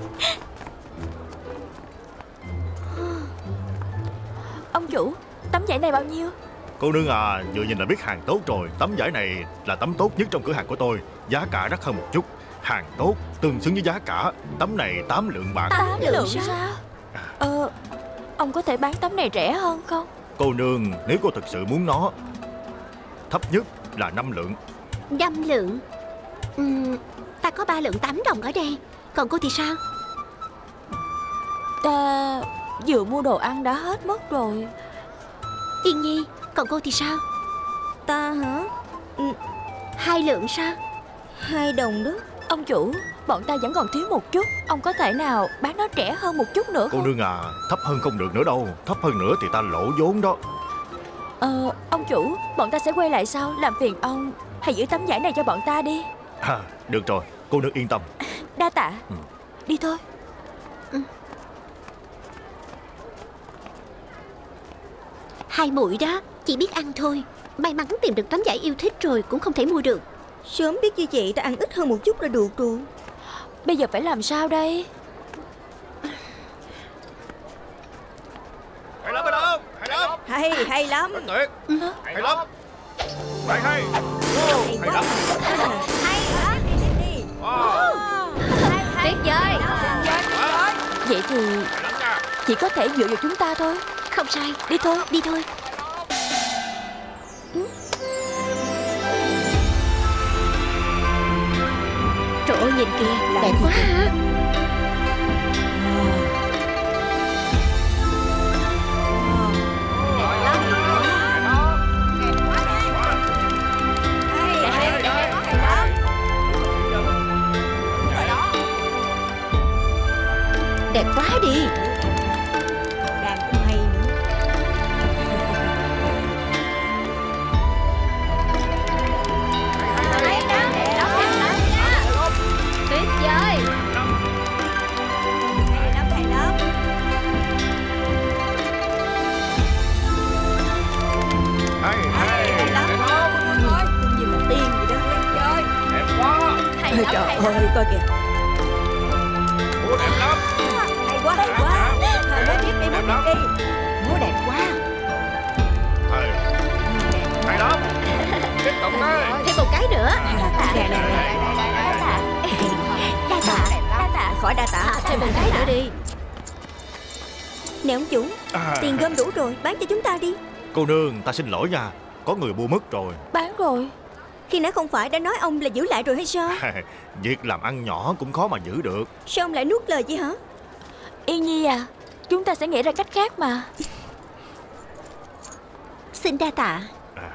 Ông chủ, tấm vải này bao nhiêu? Cô nương à, vừa nhìn là biết hàng tốt rồi. Tấm vải này là tấm tốt nhất trong cửa hàng của tôi. Giá cả đắt hơn một chút. Hàng tốt, tương xứng với giá cả. Tấm này tám lượng bạc. Tám lượng sao? Ờ, ông có thể bán tấm này rẻ hơn không? Cô nương, nếu cô thực sự muốn nó, thấp nhất là năm lượng. Năm lượng? uhm, Ta có ba lượng tám đồng ở đây. Còn cô thì sao? Ta vừa mua đồ ăn đã hết mất rồi. Yên Nhi, còn cô thì sao? Ta hả? Ừ. Hai lượng sao? Hai đồng đó. Ông chủ, bọn ta vẫn còn thiếu một chút. Ông có thể nào bán nó rẻ hơn một chút nữa không? Cô nương à, thấp hơn không được nữa đâu. Thấp hơn nữa thì ta lỗ vốn đó. Ờ, ông chủ, bọn ta sẽ quay lại sau. Làm phiền ông, hãy giữ tấm vải này cho bọn ta đi. À, được rồi, cô nương yên tâm. Đa tạ. ừ. Đi thôi. ừ. Hai muội đó, chỉ biết ăn thôi. May mắn tìm được tấm vải yêu thích rồi cũng không thể mua được. Sớm biết như vậy ta ăn ít hơn một chút là được rồi. Bây giờ phải làm sao đây? Hay lắm, hay lắm, hay lắm. Hay, hay lắm. Rất tuyệt. Hay lắm. Hay hay. Hay quá. Hay. Vậy thì chỉ có thể dựa vào chúng ta thôi. Không sai. Đi thôi. Đi thôi. Trời ơi, nhìn kìa, đẹp quá hả? Đẹp quá đi. Đàn cũng hay nữa. Tuyệt vời. Hay lắm, hay lắm. Hay hay Hay lắm. Như là tiên vậy đó. đẹp quá. Hay Ôi, lắm, trời hay lắm. ơi, coi kìa. Múa đẹp lắm. Hay quá, hay quá. Thôi nói tiếp đi, Đẹp nói lắm. tiếp đi. Múa đẹp quá. Hay hay lắm. Tiếp tục đây. Thêm một cái nữa. Nè, nè, nè. Đa tạ. Đa tạ. Đa tạ. Khỏi đa tạ. À, thêm một cái nữa đi. Nè ông chủ, À, tiền gom đủ rồi, bán cho chúng ta đi. cô nương, ta xin lỗi nha. Có người mua mất rồi. Bán rồi. Khi nãy không phải đã nói ông là giữ lại rồi hay sao? Việc làm ăn nhỏ cũng khó mà giữ được. Sao ông lại nuốt lời vậy hả? Yên Nhi à, chúng ta sẽ nghĩ ra cách khác mà. Xin đa tạ. À,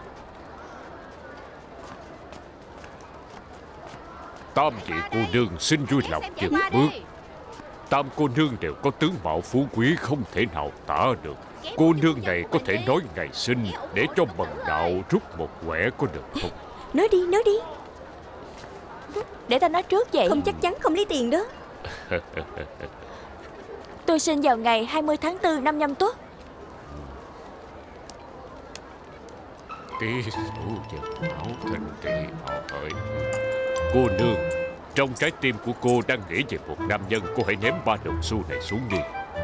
Tam vị cô nương xin vui lòng dừng bước. Tam cô nương đều có tướng mạo phú quý không thể nào tả được. Cô nương này có thể nói ngày sinh để cho bần đạo rút một quẻ có được không? Nói đi, nói đi. Để ta nói trước vậy. Không chắc chắn không lấy tiền đó. Tôi sinh vào ngày hai mươi tháng tư năm Nhâm Tuất. Tí số vật bảo thịnh tị họ hỡi. Cô nương, trong trái tim của cô đang nghĩ về một nam nhân. Cô hãy ném ba đồng xu này xuống đi.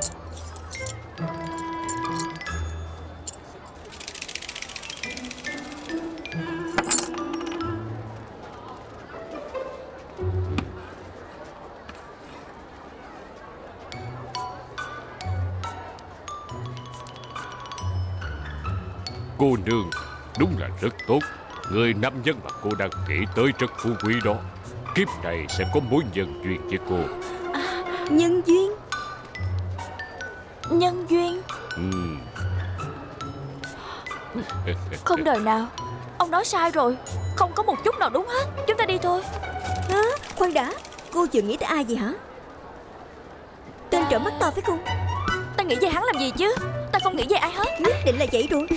Cô nương đúng là rất tốt. Người nam nhân mà cô đang nghĩ tới rất phú quý đó. Kiếp này sẽ có mối nhân duyên với cô. À, nhân duyên. Nhân duyên. Ừ. Không đời nào. Ông nói sai rồi. Không có một chút nào đúng hết. Chúng ta đi thôi. Hả? Khoan đã. Cô vừa nghĩ tới ai vậy hả? Tên trộm mắt to phải không? Ta nghĩ về hắn làm gì chứ? Ta không nghĩ về ai hết. Nhất định là vậy rồi.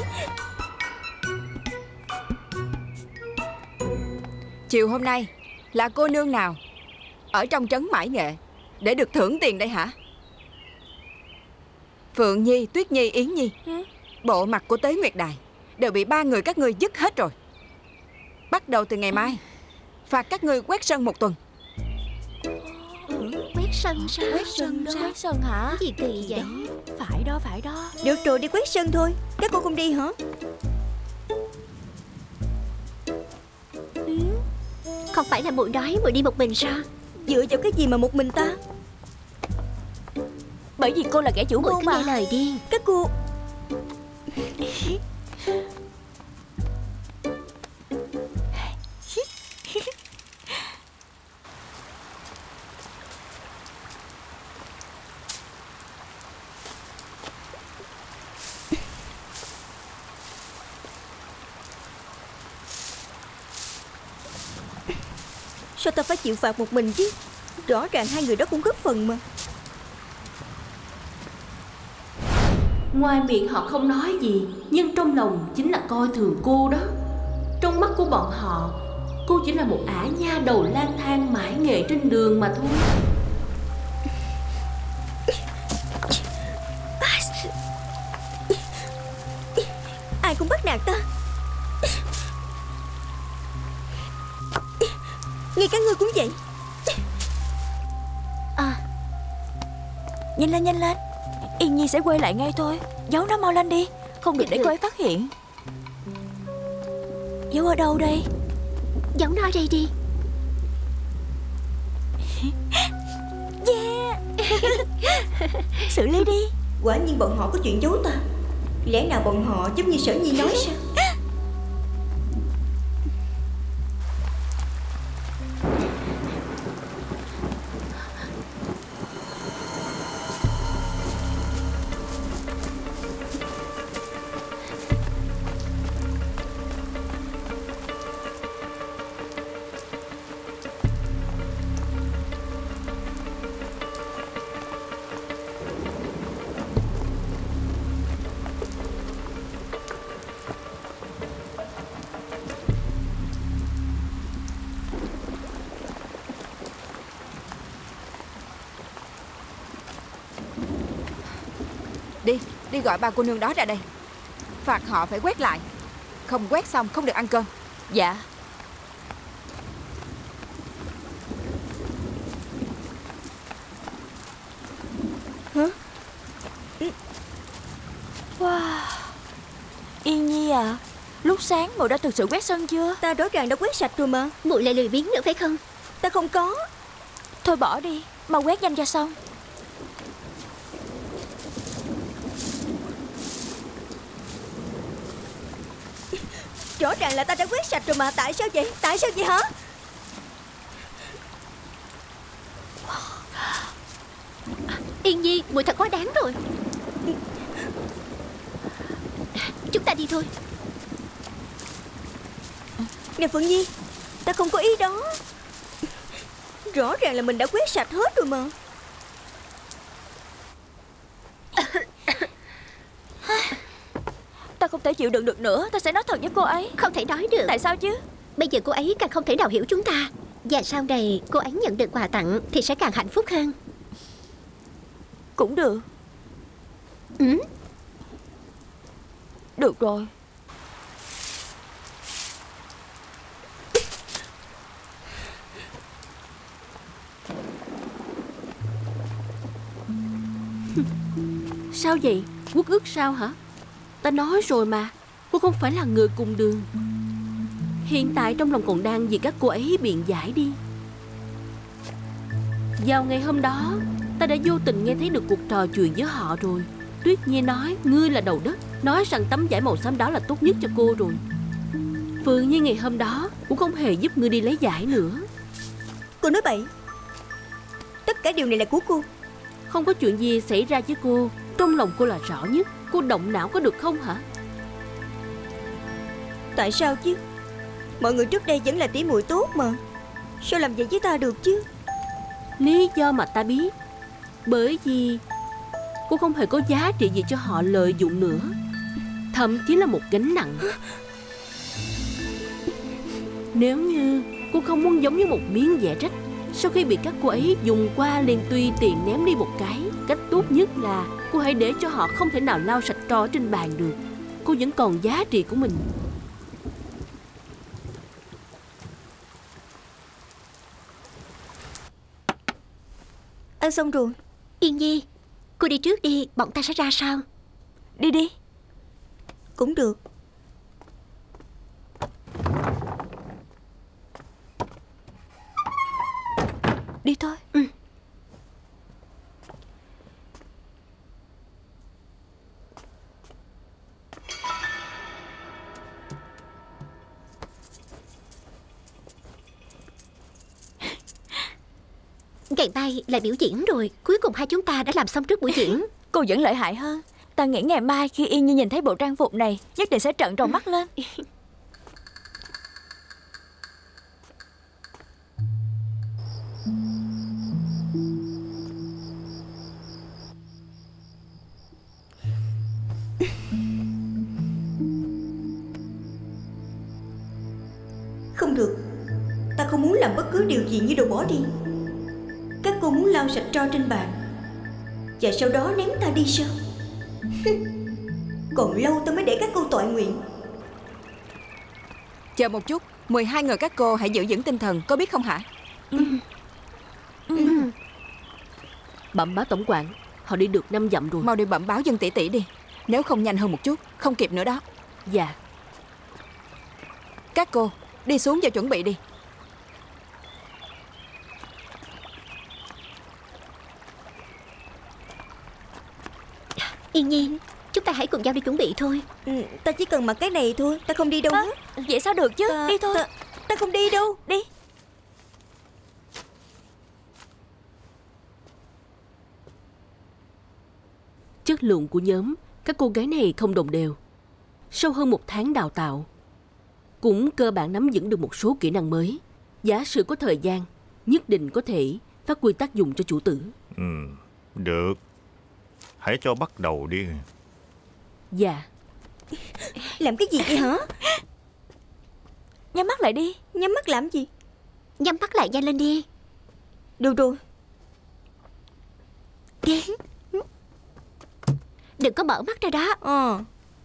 Chiều hôm nay là cô nương nào ở trong trấn Mãi Nghệ để được thưởng tiền đây hả? Phượng Nhi, Tuyết Nhi, Yến Nhi, ừ? bộ mặt của Tế Nguyệt Đài đều bị ba người các ngươi dứt hết rồi. Bắt đầu từ ngày mai phạt các ngươi quét sân một tuần. Quét sân sao? Quét sân đó. Quét sân hả? Gì kỳ vậy? Phải đó, phải đó. Được rồi, đi quét sân thôi. Các cô không đi hả? Ừ. Không phải là muội đói muội đi một mình sao? Dựa vào cái gì mà một mình ta? Bởi vì cô là kẻ chủ Muội mưu cứ mà. nghe lời đi. Các cô. Sao ta phải chịu phạt một mình chứ? Rõ ràng hai người đó cũng góp phần mà. Ngoài miệng họ không nói gì, nhưng trong lòng chính là coi thường cô đó. Trong mắt của bọn họ, cô chỉ là một ả nha đầu lang thang mãi nghệ trên đường mà thôi. Ai cũng bắt nạt ta. Ngay cả ngươi cũng vậy. À, nhanh lên, nhanh lên. Yên Nhi sẽ quay lại ngay thôi. Giấu nó mau lên đi. Không được để cô ấy phát hiện. Giấu ở đâu đây? Giấu nó đây đi. Yeah. Xử lý đi. Quả nhiên bọn họ có chuyện giấu ta. Lẽ nào bọn họ giống như Sở Nhi nói sao? Đi, đi gọi ba cô nương đó ra đây. Phạt họ phải quét lại. Không quét xong không được ăn cơm. Dạ. Hả? Wow. Yên Nhi à, lúc sáng muội đã thực sự quét sân chưa? Ta rõ ràng đã quét sạch rồi mà. Muội lại lười biếng nữa phải không? Ta không có. Thôi bỏ đi, mau quét nhanh cho xong. Rõ ràng là ta đã quét sạch rồi mà. Tại sao vậy? Tại sao vậy hả? Yên Nhi, muội thật quá đáng rồi. Chúng ta đi thôi. Nè Phượng Nhi, ta không có ý đó. Rõ ràng là mình đã quét sạch hết rồi mà. Ta không thể chịu đựng được nữa. Ta sẽ nói thật với cô ấy. Không thể nói được. Tại sao chứ? Bây giờ cô ấy càng không thể nào hiểu chúng ta. Và sau này cô ấy nhận được quà tặng thì sẽ càng hạnh phúc hơn. Cũng được. Ừ. Được rồi. Sao vậy? Quốc ức sao hả? Ta nói rồi mà, cô không phải là người cùng đường. Hiện tại trong lòng còn đang vì các cô ấy biện giải đi. Vào ngày hôm đó, ta đã vô tình nghe thấy được cuộc trò chuyện với họ rồi. Tuyết Nhi nói ngươi là đầu đất, nói rằng tấm vải màu xám đó là tốt nhất cho cô rồi. Phượng Nhi ngày hôm đó cũng không hề giúp ngươi đi lấy vải nữa. Cô nói bậy. Tất cả điều này là của cô. Không có chuyện gì xảy ra với cô. Trong lòng cô là rõ nhất. Cô động não có được không hả? Tại sao chứ? Mọi người trước đây vẫn là tỉ muội tốt mà. Sao làm vậy với ta được chứ? Lý do mà ta biết. Bởi vì cô không hề có giá trị gì cho họ lợi dụng nữa. Thậm chí là một gánh nặng. Nếu như cô không muốn giống như một miếng vẽ rách, sau khi bị các cô ấy dùng qua liền tùy tiện ném đi một cái, cách tốt nhất là cô hãy để cho họ không thể nào lau sạch tro ở trên bàn được. Cô vẫn còn giá trị của mình. Ăn xong rồi. Yên Nhi, cô đi trước đi, bọn ta sẽ ra sau. Đi đi. Cũng được. Đi thôi. Ừ. Ngày mai là biểu diễn rồi. Cuối cùng hai chúng ta đã làm xong trước buổi diễn. Cô vẫn lợi hại hơn. Ta nghĩ ngày mai khi Yên Nhi nhìn thấy bộ trang phục này, nhất định sẽ trợn tròn mắt lên. Không được. Ta không muốn làm bất cứ điều gì như đồ bỏ đi. Các cô muốn lau sạch tro trên bàn và sau đó ném ta đi sao? Còn lâu ta mới để các cô toại nguyện. Chờ một chút, mười hai người các cô hãy giữ vững tinh thần, có biết không hả? Ừ. Ừ. Bẩm báo tổng quản, họ đi được năm dặm rồi. Mau đi bẩm báo dân tỷ tỷ đi. Nếu không nhanh hơn một chút, không kịp nữa đó. Dạ. Các cô, đi xuống và chuẩn bị đi. Yên Nhiên, chúng ta hãy cùng nhau đi chuẩn bị thôi. Ừ, ta chỉ cần mặc cái này thôi, ta không đi đâu à, hết. Vậy sao được chứ, ta, đi thôi. ta, ta không đi đâu. Đi. Chất lượng của nhóm các cô gái này không đồng đều. Sau hơn một tháng đào tạo, cũng cơ bản nắm vững được một số kỹ năng mới. Giả sử có thời gian, nhất định có thể phát huy tác dụng cho chủ tử. Ừ, được. Hãy cho bắt đầu đi. Dạ. Làm cái gì vậy hả? Nhắm mắt lại đi. Nhắm mắt làm gì? Nhắm mắt lại nhanh lên đi. Được rồi. Đi. Đừng có mở mắt ra đó. Ờ.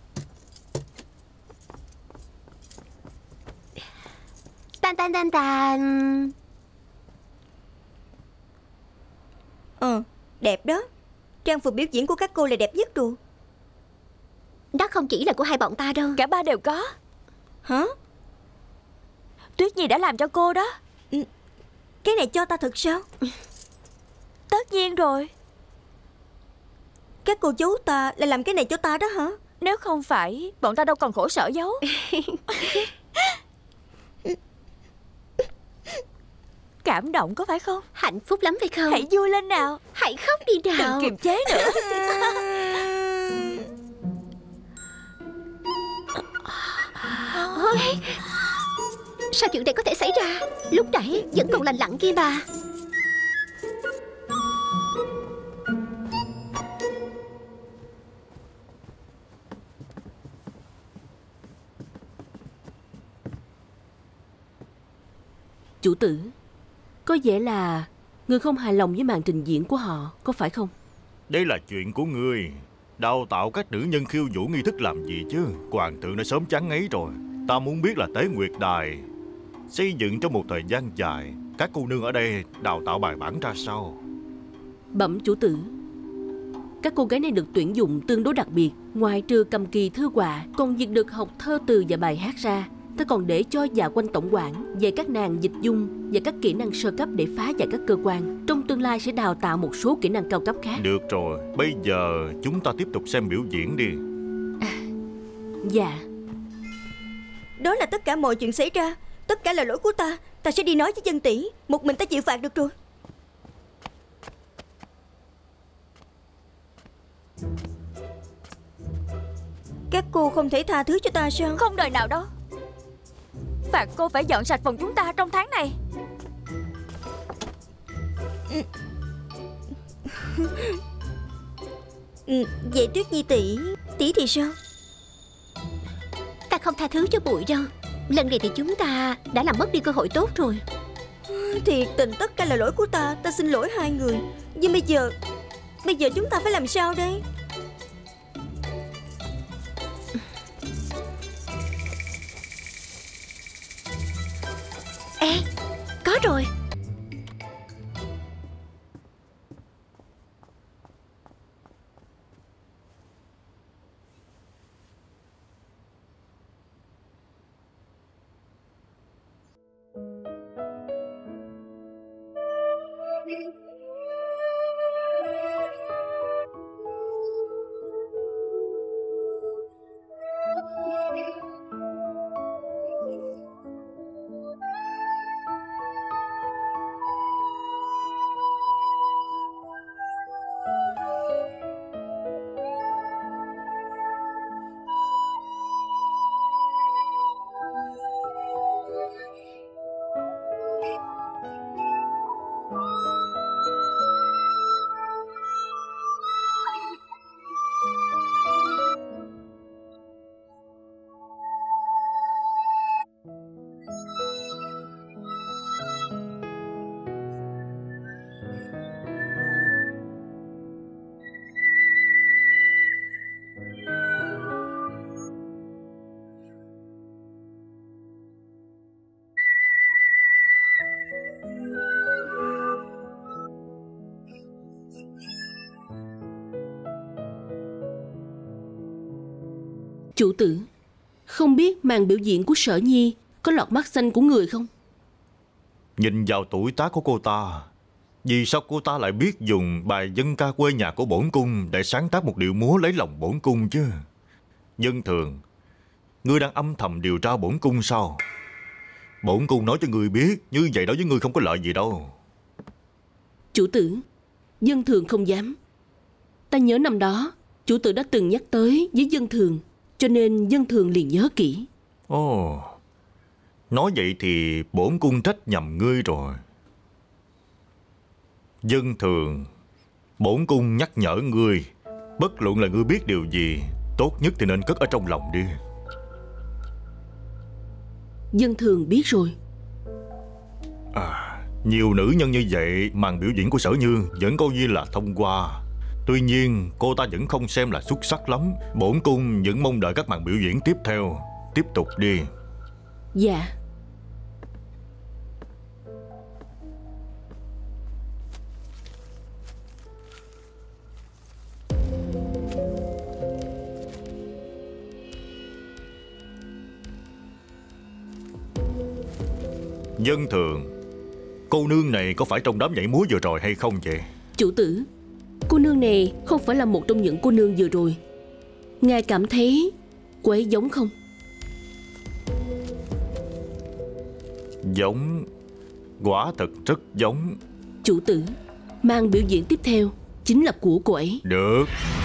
Tan tan tan tan. Ờ, đẹp đó. Trang phục biểu diễn của các cô là đẹp nhất rồi. Đó không chỉ là của hai bọn ta đâu. Cả ba đều có. Hả? Tuyết Nhi đã làm cho cô đó. Ừ. Cái này cho ta thật sao? Tất nhiên rồi. Các cô chú ta lại làm cái này cho ta đó hả? Nếu không phải, bọn ta đâu còn khổ sở giấu. Cảm động có phải không? Hạnh phúc lắm phải không? Hãy vui lên nào. Hãy khóc đi nào. Đừng kiềm chế nữa. Ôi, sao chuyện này có thể xảy ra? Lúc nãy vẫn còn lành lặn kia mà. Chủ tử, có vẻ là người không hài lòng với màn trình diễn của họ, có phải không? Đây là chuyện của ngươi. Đào tạo các nữ nhân khiêu vũ nghi thức làm gì chứ? Hoàng thượng đã sớm chán ngấy rồi. Ta muốn biết là Tế Nguyệt Đài xây dựng trong một thời gian dài, các cô nương ở đây đào tạo bài bản ra sao? Bẩm chủ tử, các cô gái này được tuyển dụng tương đối đặc biệt. Ngoài trừ cầm kỳ thư họa, còn việc được học thơ từ và bài hát ra, ta còn để cho Dạ Quanh tổng quản về các nàng dịch dung và các kỹ năng sơ cấp để phá giải các cơ quan. Trong tương lai sẽ đào tạo một số kỹ năng cao cấp khác. Được rồi, bây giờ chúng ta tiếp tục xem biểu diễn đi. À, dạ. Đó là tất cả mọi chuyện xảy ra. Tất cả là lỗi của ta. Ta sẽ đi nói với dân tỷ. Một mình ta chịu phạt được rồi. Các cô không thể tha thứ cho ta sao? Không đời nào đâu. Phạt cô phải dọn sạch phòng chúng ta trong tháng này. Ừ, vậy Tuyết Nhi tỷ, tỷ thì sao? Ta không tha thứ cho Bụi đâu. Lần này thì chúng ta đã làm mất đi cơ hội tốt rồi. Thiệt tình tất cả là lỗi của ta. Ta xin lỗi hai người. Nhưng bây giờ Bây giờ chúng ta phải làm sao đây? Ê, có rồi. Chủ tử, không biết màn biểu diễn của Sở Nhi có lọt mắt xanh của người không? Nhìn vào tuổi tác của cô ta, Vì sao cô ta lại biết dùng bài dân ca quê nhà của bổn cung để sáng tác một điệu múa lấy lòng bổn cung chứ? Dân Thường, ngươi đang âm thầm điều tra bổn cung sao? Bổn cung nói cho ngươi biết, như vậy đối với ngươi không có lợi gì đâu. Chủ tử, Dân Thường không dám. Ta nhớ năm đó chủ tử đã từng nhắc tới với Dân Thường, cho nên Dân Thường liền nhớ kỹ. Ồ, nói vậy thì bổn cung trách nhầm ngươi rồi. Dân Thường, bổn cung nhắc nhở ngươi, bất luận là ngươi biết điều gì, tốt nhất thì nên cất ở trong lòng đi. Dân Thường biết rồi. À, nhiều nữ nhân như vậy, màn biểu diễn của Sở Như vẫn coi như là thông qua. Tuy nhiên cô ta vẫn không xem là xuất sắc lắm. Bổn cung vẫn mong đợi các màn biểu diễn tiếp theo. Tiếp tục đi. Dạ. Dân Thường, cô nương này có phải trong đám nhảy múa vừa rồi hay không vậy? Chủ tử, cô nương này không phải là một trong những cô nương vừa rồi. Ngài cảm thấy cô ấy giống không? Giống, quả thật rất giống. Chủ tử, màn biểu diễn tiếp theo chính là của cô ấy. Được.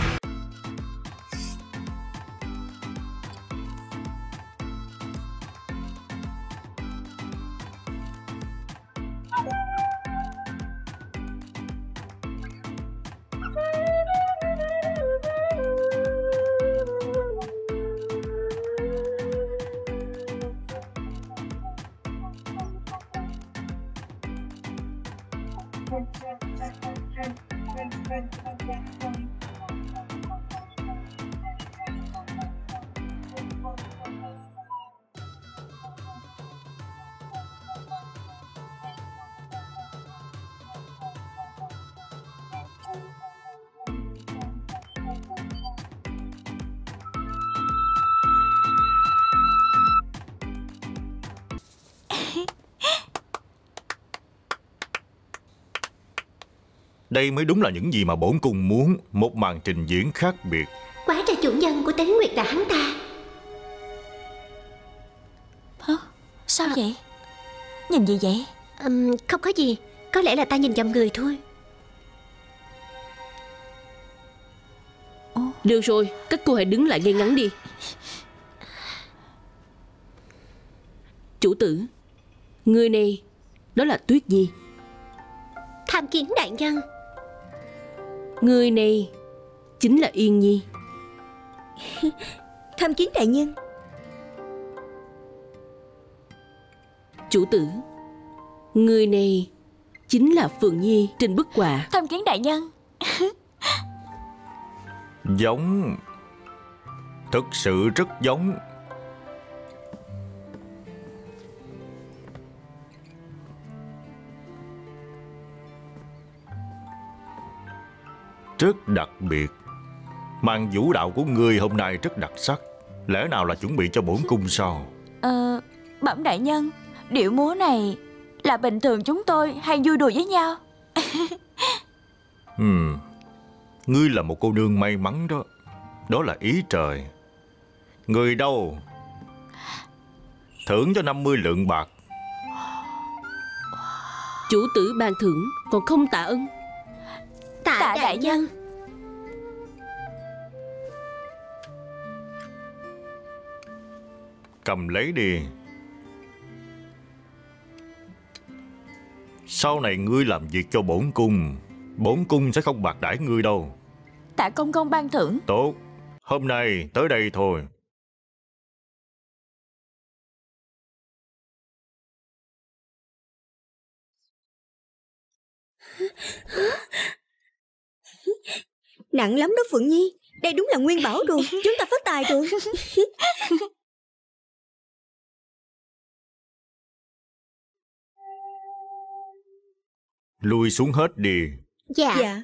Đây mới đúng là những gì mà bổn cung muốn. Một màn trình diễn khác biệt. Quá ra chủ nhân của Tế Nguyệt là hắn ta. Hả? Sao à. vậy? Nhìn gì vậy? um, Không có gì. Có lẽ là ta nhìn nhầm người thôi. Ồ. Được rồi, các cô hãy đứng lại ngay ngắn đi. Chủ tử, người này, đó là Tuyết Nhi. Tham kiến đại nhân. Người này chính là Yên Nhi. Tham kiến đại nhân. Chủ tử, người này chính là Phượng Nhi trên bức họa. Tham kiến đại nhân. Giống, thực sự rất giống. Rất đặc biệt. Màn vũ đạo của ngươi hôm nay rất đặc sắc. Lẽ nào là chuẩn bị cho bổn cung sao? Ờ, bẩm đại nhân, điệu múa này là bình thường chúng tôi hay vui đùa với nhau. Hmm, ngươi là một cô nương may mắn đó. Đó là ý trời. Người đâu? Thưởng cho năm mươi lượng bạc. Chủ tử ban thưởng còn không tạ ơn. Tạ, tạ đại nhân. Cầm lấy đi. Sau này ngươi làm việc cho bổn cung, bổn cung sẽ không bạc đãi ngươi đâu. Tạ công công ban thưởng. Tốt, hôm nay tới đây thôi. Nặng lắm đó Phượng Nhi. Đây đúng là nguyên bảo rồi. Chúng ta phát tài rồi. Lui xuống hết đi. Dạ, dạ.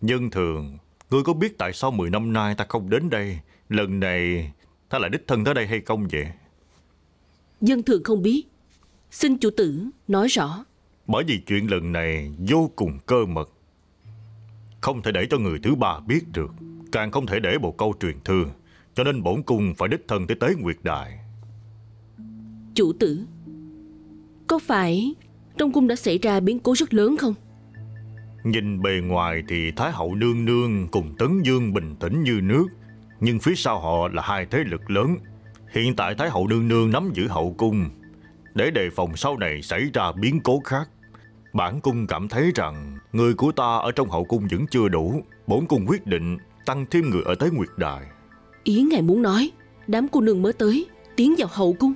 Nhân Thường, ngươi có biết tại sao mười năm nay ta không đến đây, lần này ta lại đích thân tới đây hay không vậy? Dân Thường không biết. Xin chủ tử nói rõ. Bởi vì chuyện lần này vô cùng cơ mật, không thể để cho người thứ ba biết được, càng không thể để bộ câu truyền thư, cho nên bổn cung phải đích thân tới Tế Nguyệt Đài. Chủ tử, có phải trong cung đã xảy ra biến cố rất lớn không? Nhìn bề ngoài thì Thái hậu nương nương cùng Tấn Dương bình tĩnh như nước, nhưng phía sau họ là hai thế lực lớn. Hiện tại Thái hậu nương nương nắm giữ hậu cung, để đề phòng sau này xảy ra biến cố khác. Bản cung cảm thấy rằng người của ta ở trong hậu cung vẫn chưa đủ, bổn cung quyết định tăng thêm người ở Tế Nguyệt Đài. Ý ngài muốn nói đám cô nương mới tới tiến vào hậu cung?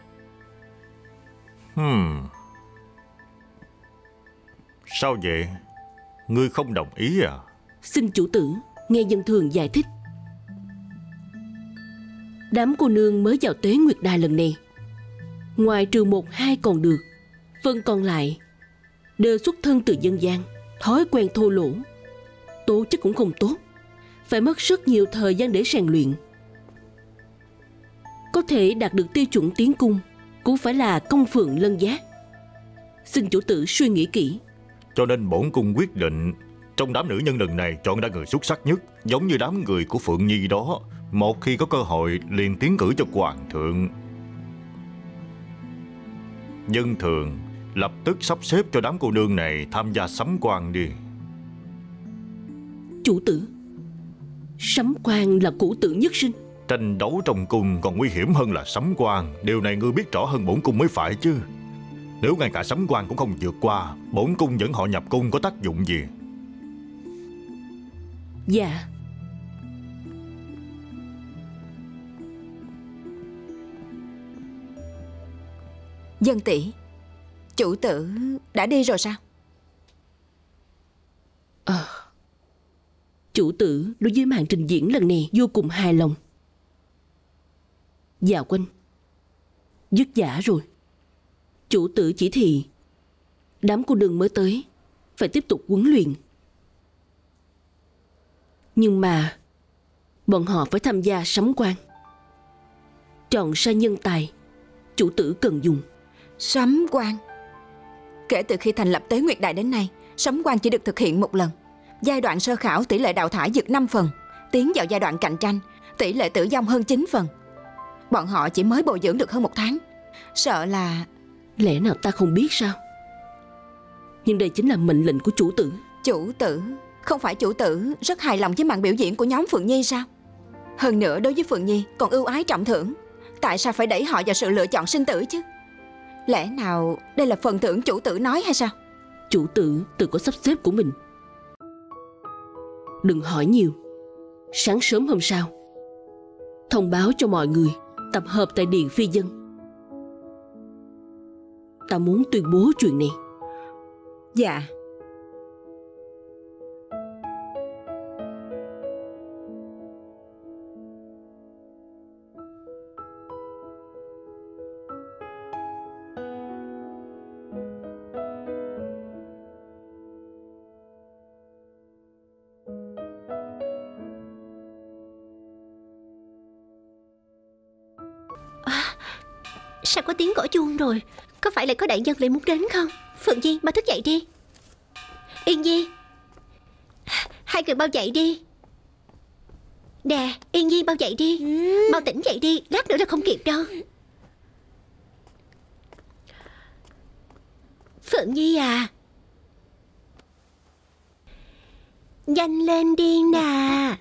Hmm. Sao vậy? Ngươi không đồng ý à? Xin chủ tử nghe Dân Thường giải thích. Đám cô nương mới vào Tế Nguyệt Đài lần này, ngoài trừ một hai còn được, phần còn lại đều xuất thân từ dân gian, thói quen thô lỗ, tố chất cũng không tốt, phải mất rất nhiều thời gian để rèn luyện. Có thể đạt được tiêu chuẩn tiến cung cũng phải là công phượng lân giác. Xin chủ tử suy nghĩ kỹ. Cho nên bổn cung quyết định trong đám nữ nhân lần này chọn ra người xuất sắc nhất, giống như đám người của Phượng Nhi đó. Một khi có cơ hội liền tiến cử cho hoàng thượng. Dân Thường, lập tức sắp xếp cho đám cô nương này tham gia sắm quan đi. Chủ tử, sắm quan là cũ tử nhất sinh. Tranh đấu trong cung còn nguy hiểm hơn là sắm quan. Điều này ngươi biết rõ hơn bổn cung mới phải chứ. Nếu ngay cả sắm quan cũng không vượt qua, bổn cung dẫn họ nhập cung có tác dụng gì? Dạ. Dân tỷ, chủ tử đã đi rồi sao? À, chủ tử đối với màn trình diễn lần này vô cùng hài lòng. Dạ huynh, dứt giả rồi. Chủ tử chỉ thị đám cô nương mới tới phải tiếp tục huấn luyện. Nhưng mà bọn họ phải tham gia sắm quan. Chọn sai nhân tài chủ tử cần dùng. Sắm quan? Kể từ khi thành lập Tế Nguyệt Đài đến nay, sắm quan chỉ được thực hiện một lần. Giai đoạn sơ khảo tỷ lệ đào thải vượt năm phần, tiến vào giai đoạn cạnh tranh tỷ lệ tử vong hơn chín phần. Bọn họ chỉ mới bồi dưỡng được hơn một tháng. Sợ là... Lẽ nào ta không biết sao? Nhưng đây chính là mệnh lệnh của chủ tử. Chủ tử? Không phải chủ tử rất hài lòng với màn biểu diễn của nhóm Phượng Nhi sao? Hơn nữa đối với Phượng Nhi còn ưu ái trọng thưởng. Tại sao phải đẩy họ vào sự lựa chọn sinh tử chứ? Lẽ nào đây là phần thưởng chủ tử nói hay sao? Chủ tử tự có sắp xếp của mình. Đừng hỏi nhiều. Sáng sớm hôm sau thông báo cho mọi người tập hợp tại Điện Phi Dân. Ta muốn tuyên bố chuyện này. Dạ. Sao có tiếng gõ chuông rồi? Có phải lại có đại nhân lại muốn đến không? Phượng Nhi, mau thức dậy đi. Yên Nhi, hai người mau dậy đi. Nè, Yên Nhi mau dậy đi. Mau tỉnh dậy đi, lát nữa là không kịp đâu. Phượng Nhi à, nhanh lên đi nè.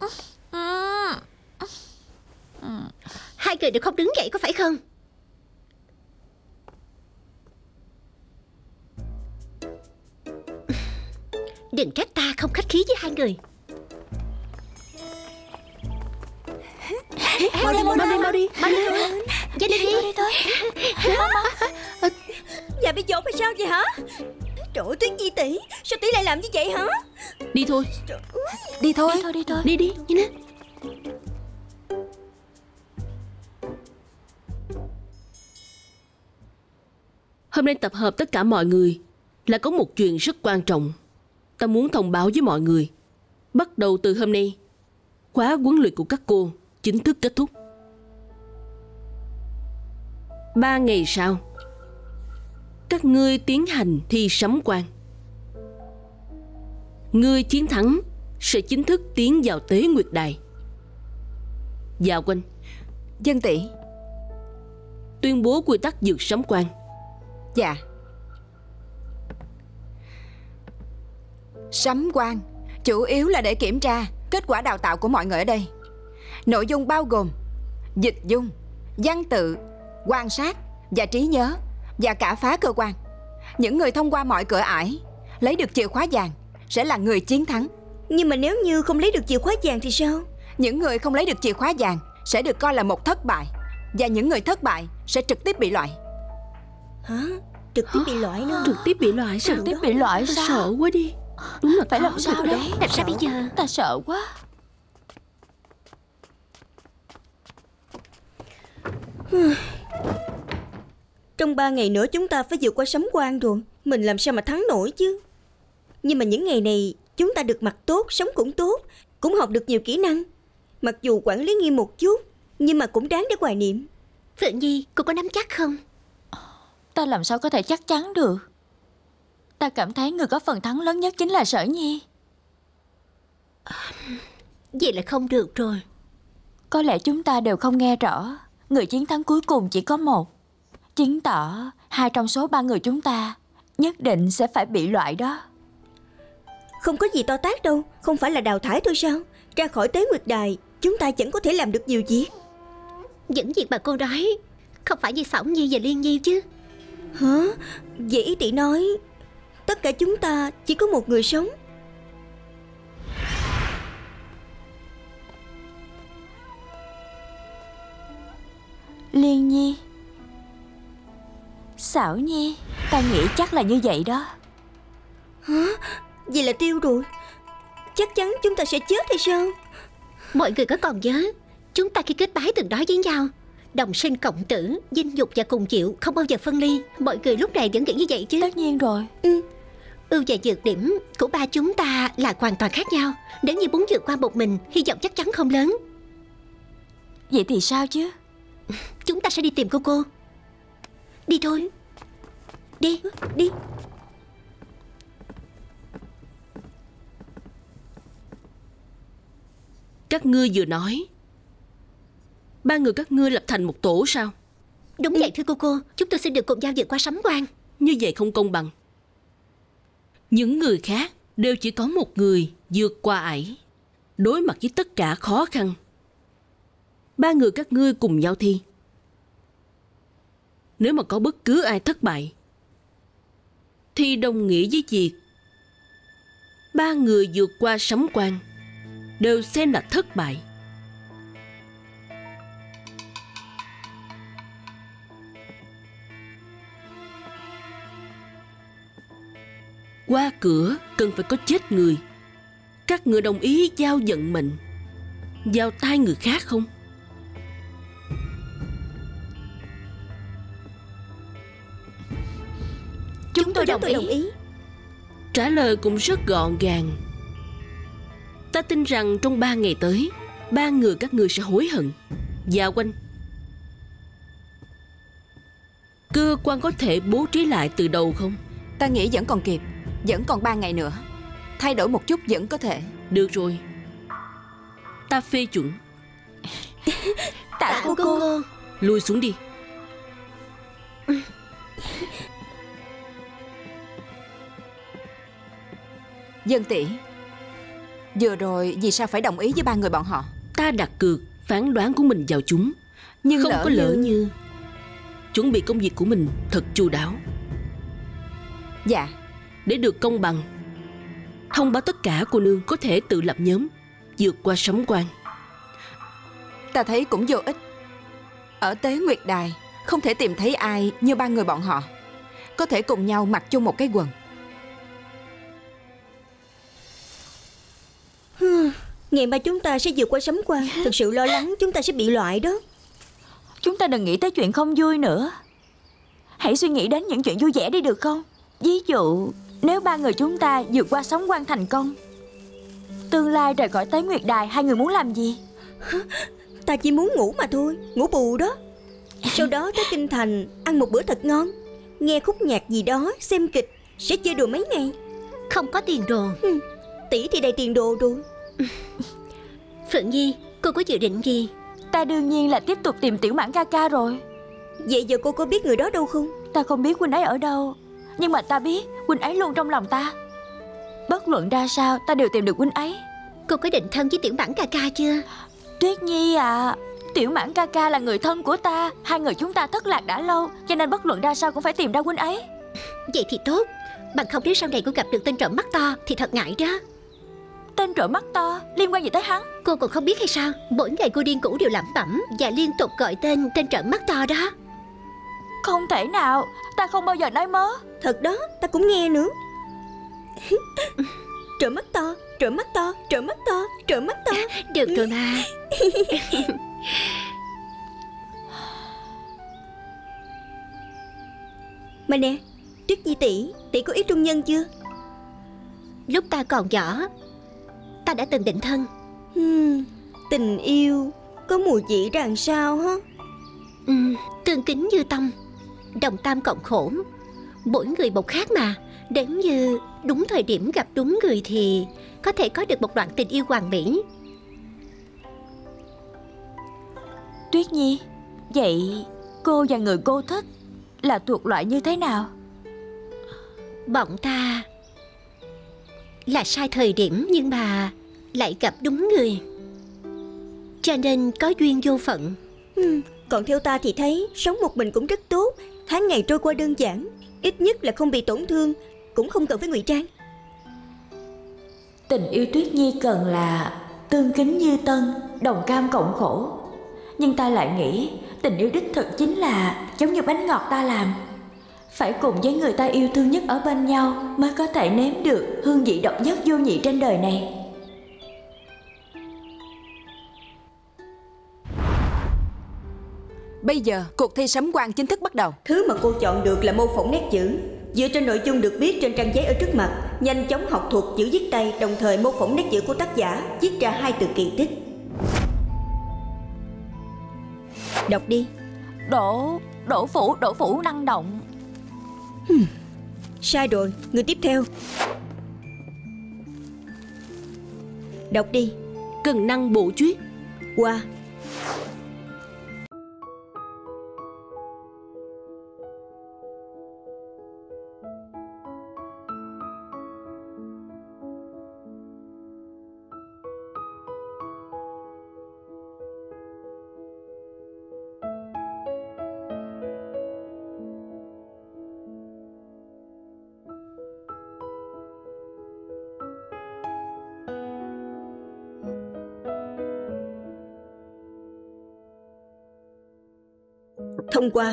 Hai người đều không đứng dậy có phải không? Đừng trách ta không khách khí với hai người. Mau đi, mau đi, mau đi, mau đi, nhanh đi, đi thôi. Dạ bị dột hay sao vậy hả? Trời ơi Tuyết Nhi tỷ, sao tỷ lại làm như vậy hả? Đi thôi. Đi thôi. Đi thôi, đi thôi. Đi đi, nhanh lên. Hôm nay tập hợp tất cả mọi người là có một chuyện rất quan trọng. Ta muốn thông báo với mọi người. Bắt đầu từ hôm nay, khóa huấn luyện của các cô chính thức kết thúc. Ba ngày sau, các ngươi tiến hành thi sấm quan. Ngươi chiến thắng sẽ chính thức tiến vào Tế Nguyệt Đài. Dạ huynh. Dân tỷ. Tuyên bố quy tắc dược sấm quan. Dạ. Sấm quan chủ yếu là để kiểm tra kết quả đào tạo của mọi người ở đây. Nội dung bao gồm dịch dung, văn tự, quan sát và trí nhớ, và cả phá cơ quan. Những người thông qua mọi cửa ải lấy được chìa khóa vàng sẽ là người chiến thắng. Nhưng mà nếu như không lấy được chìa khóa vàng thì sao? Những người không lấy được chìa khóa vàng sẽ được coi là một thất bại, và những người thất bại sẽ trực tiếp bị loại. Hả? Trực tiếp bị loại nữa? Trực tiếp bị loại sao? Trực tiếp bị loại Ta sao? sợ quá đi. Đúng là phải làm sao đấy? Làm sao bây giờ? Ta sợ quá. Trong ba ngày nữa chúng ta phải vượt qua sấm quan rồi. Mình làm sao mà thắng nổi chứ. Nhưng mà những ngày này chúng ta được mặc tốt, sống cũng tốt, cũng học được nhiều kỹ năng. Mặc dù quản lý nghiêm một chút, nhưng mà cũng đáng để hoài niệm. Phượng Nhi, cô có nắm chắc không? Ta làm sao có thể chắc chắn được. Ta cảm thấy người có phần thắng lớn nhất chính là Sở Nhi. Vậy là không được rồi. Có lẽ chúng ta đều không nghe rõ. Người chiến thắng cuối cùng chỉ có một, chứng tỏ hai trong số ba người chúng ta nhất định sẽ phải bị loại đó. Không có gì to tát đâu. Không phải là đào thải thôi sao? Ra khỏi Tế Nguyệt Đài chúng ta chẳng có thể làm được nhiều việc. Những việc mà cô nói không phải như Sảo Nhi và Liên Nhi chứ? Hả? Vậy ý tỷ nói tất cả chúng ta chỉ có một người sống. Liên Nhi, Xảo Nhi, ta nghĩ chắc là như vậy đó. Hả? Vậy là tiêu rồi. Chắc chắn chúng ta sẽ chết hay sao? Mọi người có còn nhớ chúng ta khi kết bái từng nói với nhau, đồng sinh cộng tử, dinh dục và cùng chịu, không bao giờ phân ly. Mọi người lúc này vẫn nghĩ như vậy chứ? Tất nhiên rồi. Ừ. Ưu và nhược điểm của ba chúng ta là hoàn toàn khác nhau. Nếu như muốn vượt qua một mình, hy vọng chắc chắn không lớn. Vậy thì sao chứ? Chúng ta sẽ đi tìm cô cô. Đi thôi. Đi, đi. Các ngươi vừa nói ba người các ngươi lập thành một tổ sao? Đúng vậy thưa cô cô. Chúng tôi xin được cùng nhau vượt qua sấm quan. Như vậy không công bằng. Những người khác đều chỉ có một người vượt qua ải, đối mặt với tất cả khó khăn. Ba người các ngươi cùng nhau thi. Nếu mà có bất cứ ai thất bại thì đồng nghĩa với việc ba người vượt qua sấm quan đều xem là thất bại. Qua cửa cần phải có chết người. Các người đồng ý giao vận mệnh vào tay người khác không? Chúng, Chúng tôi, đồng, tôi ý. đồng ý. Trả lời cũng rất gọn gàng. Ta tin rằng trong ba ngày tới, ba người các ngươi sẽ hối hận. Dạ huynh. Cơ quan có thể bố trí lại từ đầu không? Ta nghĩ vẫn còn kịp. Vẫn còn ba ngày nữa. Thay đổi một chút vẫn có thể. Được rồi, ta phê chuẩn. Tạ cô cô, cô. Lùi xuống đi. Dân tỷ, vừa rồi vì sao phải đồng ý với ba người bọn họ? Ta đặt cược phán đoán của mình vào chúng. Nhưng không lỡ có lỡ như... như chuẩn bị công việc của mình thật chu đáo. Dạ. Để được công bằng, thông báo tất cả cô nương có thể tự lập nhóm vượt qua sấm quan. Ta thấy cũng vô ích. Ở Tế Nguyệt Đài không thể tìm thấy ai như ba người bọn họ có thể cùng nhau mặc chung một cái quần. Ngày mai chúng ta sẽ vượt qua sấm quan. Thực sự lo lắng chúng ta sẽ bị loại đó. Chúng ta đừng nghĩ tới chuyện không vui nữa. Hãy suy nghĩ đến những chuyện vui vẻ đi được không? Ví dụ nếu ba người chúng ta vượt qua sấm quan thành công, Tương lai rời khỏi Tế Nguyệt Đài, hai người muốn làm gì? Ta chỉ muốn ngủ mà thôi, ngủ bù đó. Sau đó tới kinh thành ăn một bữa thật ngon, nghe khúc nhạc gì đó, xem kịch, sẽ chơi đùa mấy ngày. Không có tiền đồ. Ừ, tỷ thì đầy tiền đồ rồi. Phượng Nhi, cô có dự định gì? Ta đương nhiên là tiếp tục tìm Tiểu Mãn ca ca rồi. Vậy giờ cô có biết người đó đâu không? Ta không biết huynh ấy ở đâu, nhưng mà ta biết huynh ấy luôn trong lòng ta. Bất luận ra sao ta đều tìm được huynh ấy. Cô có định thân với Tiểu Mãn ca ca chưa? Tuyết Nhi à, Tiểu Mãn ca ca là người thân của ta. Hai người chúng ta thất lạc đã lâu, cho nên bất luận ra sao cũng phải tìm ra huynh ấy. Vậy thì tốt. Bằng không nếu sau này cô gặp được tên trộm mắt to thì thật ngại đó. Tên trộm mắt to liên quan gì tới hắn? Cô còn không biết hay sao? Mỗi ngày cô điên cũ đều lẩm bẩm và liên tục gọi tên tên trộm mắt to đó. Không thể nào, ta không bao giờ nói mớ. Thật đó, ta cũng nghe nữa. Trộm mắt to, trộm mắt to, trộm mắt to, trộm mắt to. Được rồi mà. Mà nè, Tuyết Nhi tỷ, tỷ có ý trung nhân chưa? Lúc ta còn nhỏ, ta đã từng định thân. Hmm, tình yêu có mùi vị ra làm sao hả? Ừ, tương kính như tâm, đồng tam cộng khổ. Mỗi người một khác mà. Nếu như đúng thời điểm gặp đúng người thì có thể có được một đoạn tình yêu hoàn mỹ. Tuyết Nhi, vậy cô và người cô thích là thuộc loại như thế nào? Bọn ta là sai thời điểm nhưng mà lại gặp đúng người, cho nên có duyên vô phận. Ừ, còn theo ta thì thấy sống một mình cũng rất tốt. Tháng ngày trôi qua đơn giản, ít nhất là không bị tổn thương, cũng không cần phải ngụy trang. Tình yêu Tuyết Nhi cần là tương kính như tân, đồng cam cộng khổ. Nhưng ta lại nghĩ tình yêu đích thực chính là giống như bánh ngọt ta làm, phải cùng với người ta yêu thương nhất ở bên nhau mới có thể nếm được hương vị độc nhất vô nhị trên đời này. Bây giờ cuộc thi sấm quan chính thức bắt đầu. Thứ mà cô chọn được là mô phỏng nét chữ. Dựa trên nội dung được biết trên trang giấy ở trước mặt, nhanh chóng học thuộc chữ viết tay, đồng thời mô phỏng nét chữ của tác giả, viết ra hai từ kỳ tích. Đọc đi. Đỗ, đỗ phủ, đỗ phủ năng động. Hmm, sai rồi, người tiếp theo. Đọc đi. Cần năng bộ chuyết. Qua. Thông qua.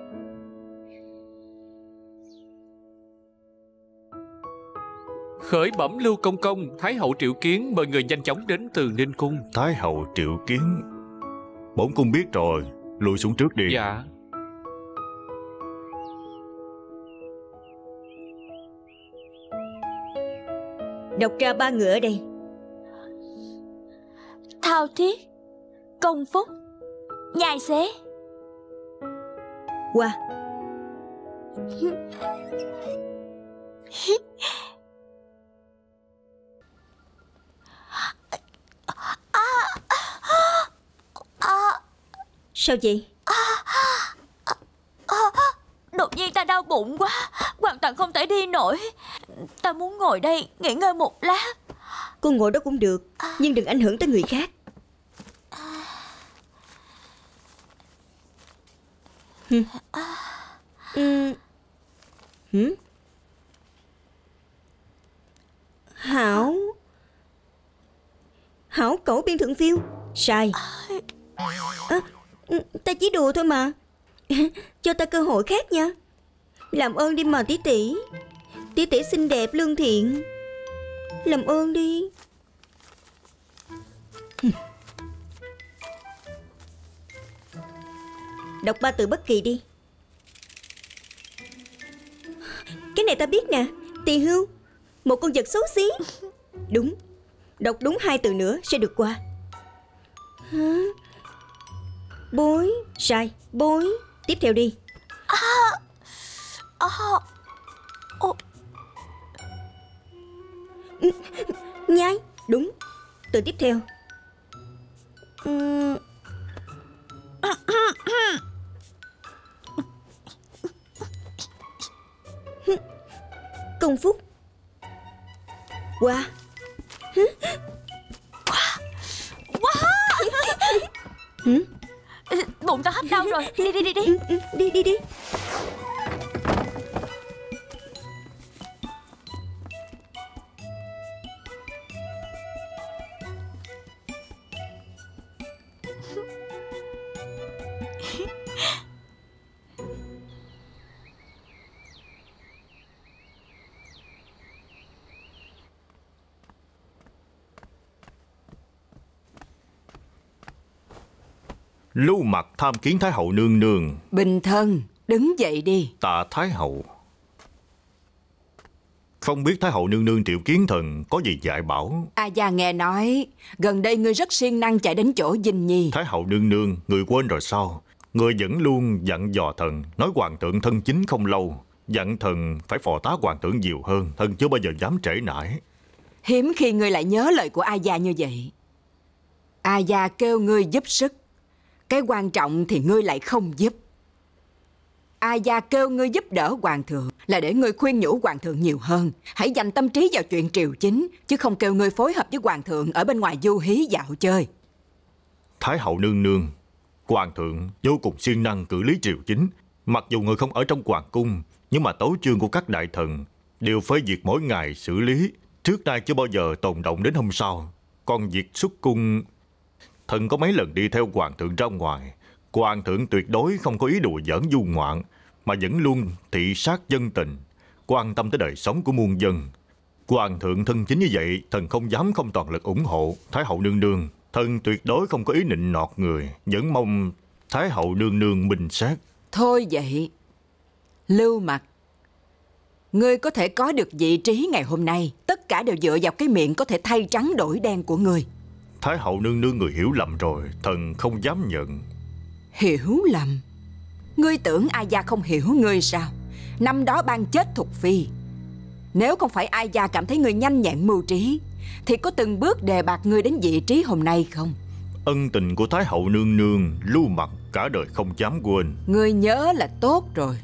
Khởi bẩm Lưu Công Công, Thái hậu triệu kiến, mời người nhanh chóng đến Từ Ninh Cung. Thái hậu triệu kiến. Bổn cung biết rồi, lùi xuống trước đi. Dạ. Đọc ra ba người ở đây. Thao thiết, công phúc, nhai xế. Qua. Sao vậy? Đột nhiên ta đau bụng quá, hoàn toàn không thể đi nổi. Ta muốn ngồi đây nghỉ ngơi một lát. Cô ngồi đó cũng được, nhưng đừng ảnh hưởng tới người khác. Hừm. Uhm. Hừm? Hảo Hảo cẩu biên thượng phiêu. Sai. À, ta chỉ đùa thôi mà. Cho ta cơ hội khác nha. Làm ơn đi mà tỷ tỷ. Tỷ tỷ xinh đẹp lương thiện, làm ơn đi. Đọc ba từ bất kỳ đi. Cái này ta biết nè. Tỳ hưu, một con vật xấu xí. Đúng, Đọc đúng hai từ nữa sẽ được qua. Hả? Bối. Sai. Bối. Tiếp theo đi. À, à, ô. Nhai. Đúng. Từ tiếp theo. Uhm. Công Phúc. Qua. Qua. Qua. Hử? Bụng tao hết đau rồi. Đi đi đi đi. Đi đi đi. Lưu Mặc tham kiến Thái hậu nương nương. Bình thân, đứng dậy đi. Tạ Thái hậu. Không biết Thái hậu nương nương triệu kiến thần có gì dạy bảo? A gia nghe nói gần đây ngươi rất siêng năng chạy đến chỗ Dinh Nhi. Thái hậu nương nương, người quên rồi sao? Người vẫn luôn dặn dò thần, nói hoàng thượng thân chính không lâu, dặn thần phải phò tá hoàng thượng nhiều hơn. Thần chưa bao giờ dám trễ nải. Hiếm khi ngươi lại nhớ lời của A gia như vậy. A gia kêu ngươi giúp sức, cái quan trọng thì ngươi lại không giúp. A gia kêu ngươi giúp đỡ hoàng thượng là để ngươi khuyên nhủ hoàng thượng nhiều hơn, hãy dành tâm trí vào chuyện triều chính, chứ không kêu ngươi phối hợp với hoàng thượng ở bên ngoài du hí dạo chơi. Thái hậu nương nương, hoàng thượng vô cùng siêng năng xử lý triều chính. Mặc dù người không ở trong hoàng cung, nhưng mà tấu chương của các đại thần đều phải việc mỗi ngày xử lý. Trước nay chưa bao giờ tồn động đến hôm sau. Còn việc xuất cung, thần có mấy lần đi theo hoàng thượng ra ngoài, hoàng thượng tuyệt đối không có ý đùa giỡn du ngoạn, mà vẫn luôn thị sát dân tình, quan tâm tới đời sống của muôn dân. Hoàng thượng thân chính như vậy, thần không dám không toàn lực ủng hộ. Thái hậu nương nương, thần tuyệt đối không có ý nịnh nọt người, vẫn mong Thái hậu nương nương bình xét. Thôi vậy, Lưu Mặc, ngươi có thể có được vị trí ngày hôm nay, tất cả đều dựa vào cái miệng có thể thay trắng đổi đen của ngươi. Thái hậu nương nương, người hiểu lầm rồi, thần không dám nhận. Hiểu lầm? Ngươi tưởng A gia không hiểu ngươi sao? Năm đó ban chết Thục Phi, nếu không phải A gia cảm thấy ngươi nhanh nhẹn mưu trí, thì có từng bước đề bạt ngươi đến vị trí hôm nay không? Ân tình của Thái hậu nương nương, Lưu Mặc cả đời không dám quên. Ngươi nhớ là tốt rồi.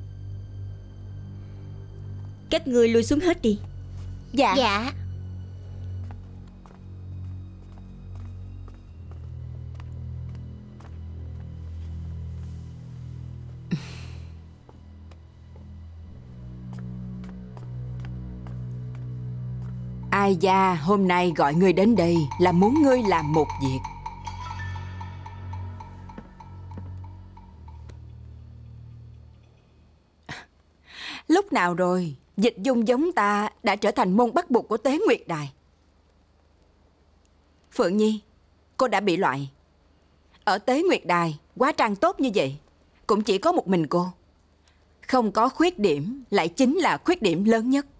Các ngươi lui xuống hết đi. Dạ. Dạ. Ai gia hôm nay gọi ngươi đến đây là muốn ngươi làm một việc. Lúc nào rồi Dịch Dung giống ta đã trở thành môn bắt buộc của Tế Nguyệt Đài? Phượng Nhi, cô đã bị loại. Ở Tế Nguyệt Đài, hóa trang tốt như vậy cũng chỉ có một mình cô. Không có khuyết điểm lại chính là khuyết điểm lớn nhất.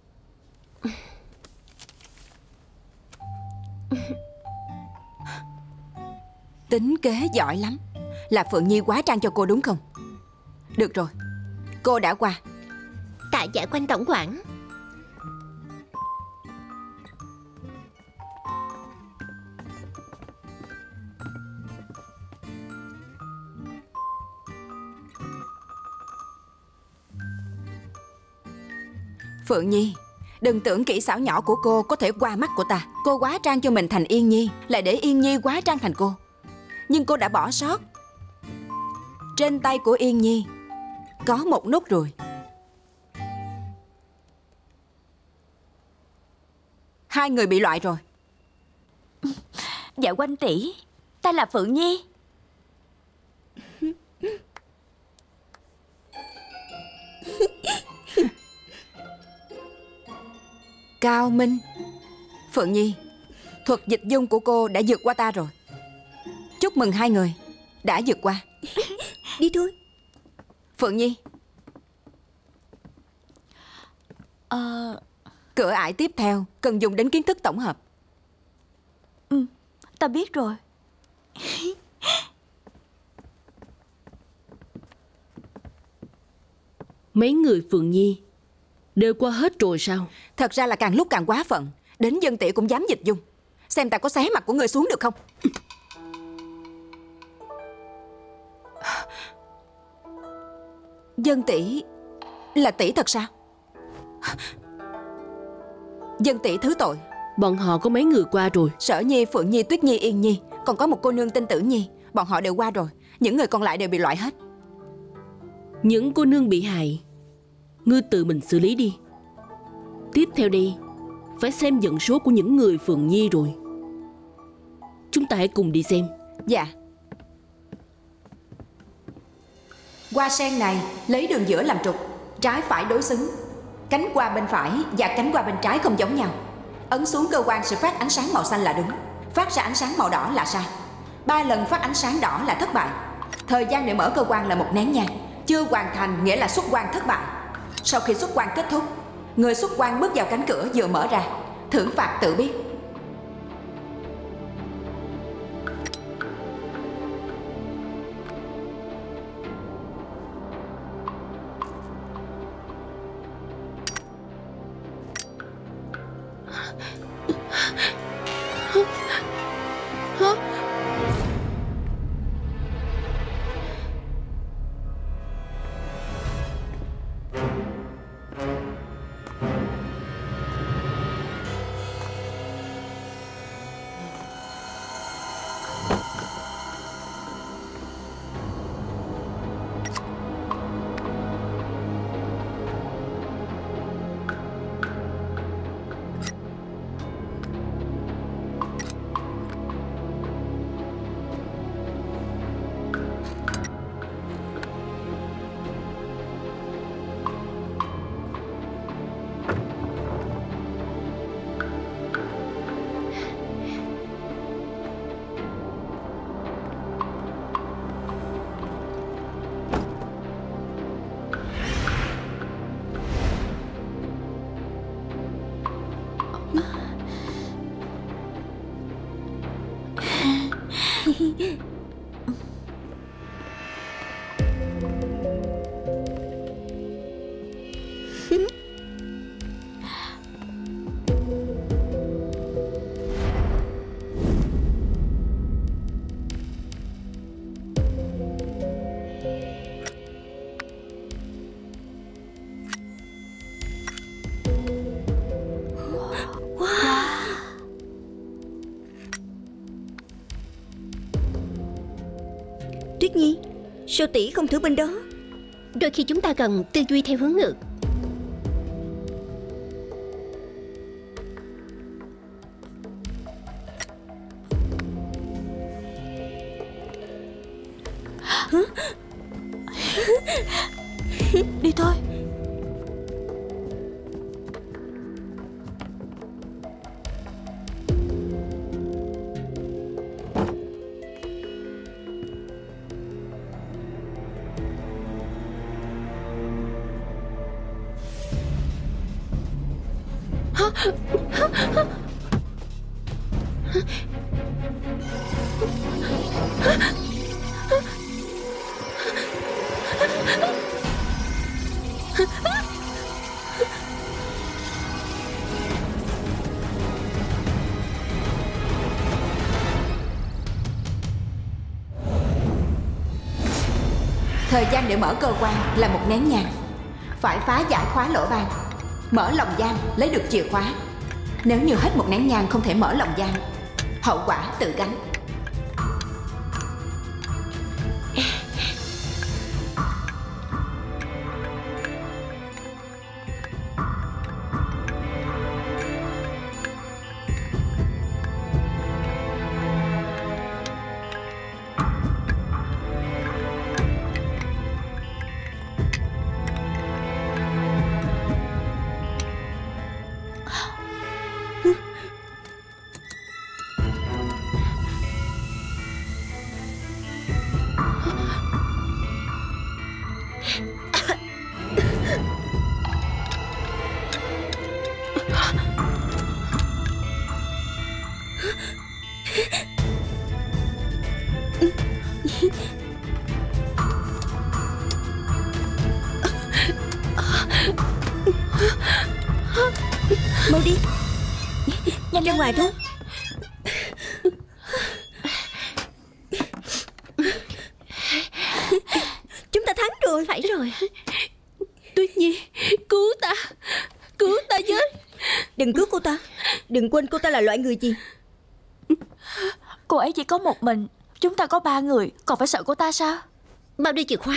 Tính kế giỏi lắm. Là Phượng Nhi hóa trang cho cô đúng không? Được rồi, cô đã qua. Tạ dạ Quan tổng quản. Phượng Nhi, đừng tưởng kỹ xảo nhỏ của cô có thể qua mắt của ta. Cô hóa trang cho mình thành Yên Nhi, lại để Yên Nhi hóa trang thành cô. Nhưng cô đã bỏ sót, trên tay của Yên Nhi có một nốt ruồi. Hai người bị loại rồi. Dạ Quanh tỷ, ta là Phượng Nhi. Cao minh. Phượng Nhi, thuật dịch dung của cô đã vượt qua ta rồi. Chúc mừng hai người đã vượt qua. Đi thôi. Phượng Nhi, Ờ... cửa ải tiếp theo cần dùng đến kiến thức tổng hợp. Ta biết rồi. Mấy người Phượng Nhi đều qua hết rồi sao? Thật ra là càng lúc càng quá phận. Đến Dân Tỷ cũng dám dịch dung. Xem ta có xé mặt của người xuống được không? Dân Tỷ là tỷ thật sao? Dân Tỷ thứ tội. Bọn họ có mấy người qua rồi. Sở Nhi, Phượng Nhi, Tuyết Nhi, Yên Nhi, còn có một cô nương tên Tử Nhi. Bọn họ đều qua rồi. Những người còn lại đều bị loại hết. Những cô nương bị hại ngươi tự mình xử lý đi. Tiếp theo đây phải xem dẫn số của những người Phượng Nhi rồi. Chúng ta hãy cùng đi xem. Dạ. Hoa sen này lấy đường giữa làm trục, trái phải đối xứng. Cánh hoa bên phải và cánh hoa bên trái không giống nhau. Ấn xuống cơ quan sẽ phát ánh sáng màu xanh là đúng, phát ra ánh sáng màu đỏ là sai. Ba lần phát ánh sáng đỏ là thất bại. Thời gian để mở cơ quan là một nén nhang. Chưa hoàn thành nghĩa là xuất quan thất bại. Sau khi xuất quan kết thúc, người xuất quan bước vào cánh cửa vừa mở ra. Thưởng phạt tự biết. Tuyết Nhi, sao tỷ không thử bên đó? Đôi khi chúng ta cần tư duy theo hướng ngược. Đi thôi. Thời gian để mở cơ quan là một nén nhang. Phải phá giải khóa lỗ ban, mở lồng giam lấy được chìa khóa. Nếu như hết một nén nhang không thể mở lồng giam, hậu quả tự gánh. Mau đi. Nhanh ra ngoài thôi. Chúng ta thắng rồi. Phải rồi. Tuyết Nhi, cứu ta, cứu ta với. Đừng cứu cô ta. Đừng quên cô ta là loại người gì. Cô ấy chỉ có một mình, chúng ta có ba người, còn phải sợ cô ta sao? Bao đi chìa khóa.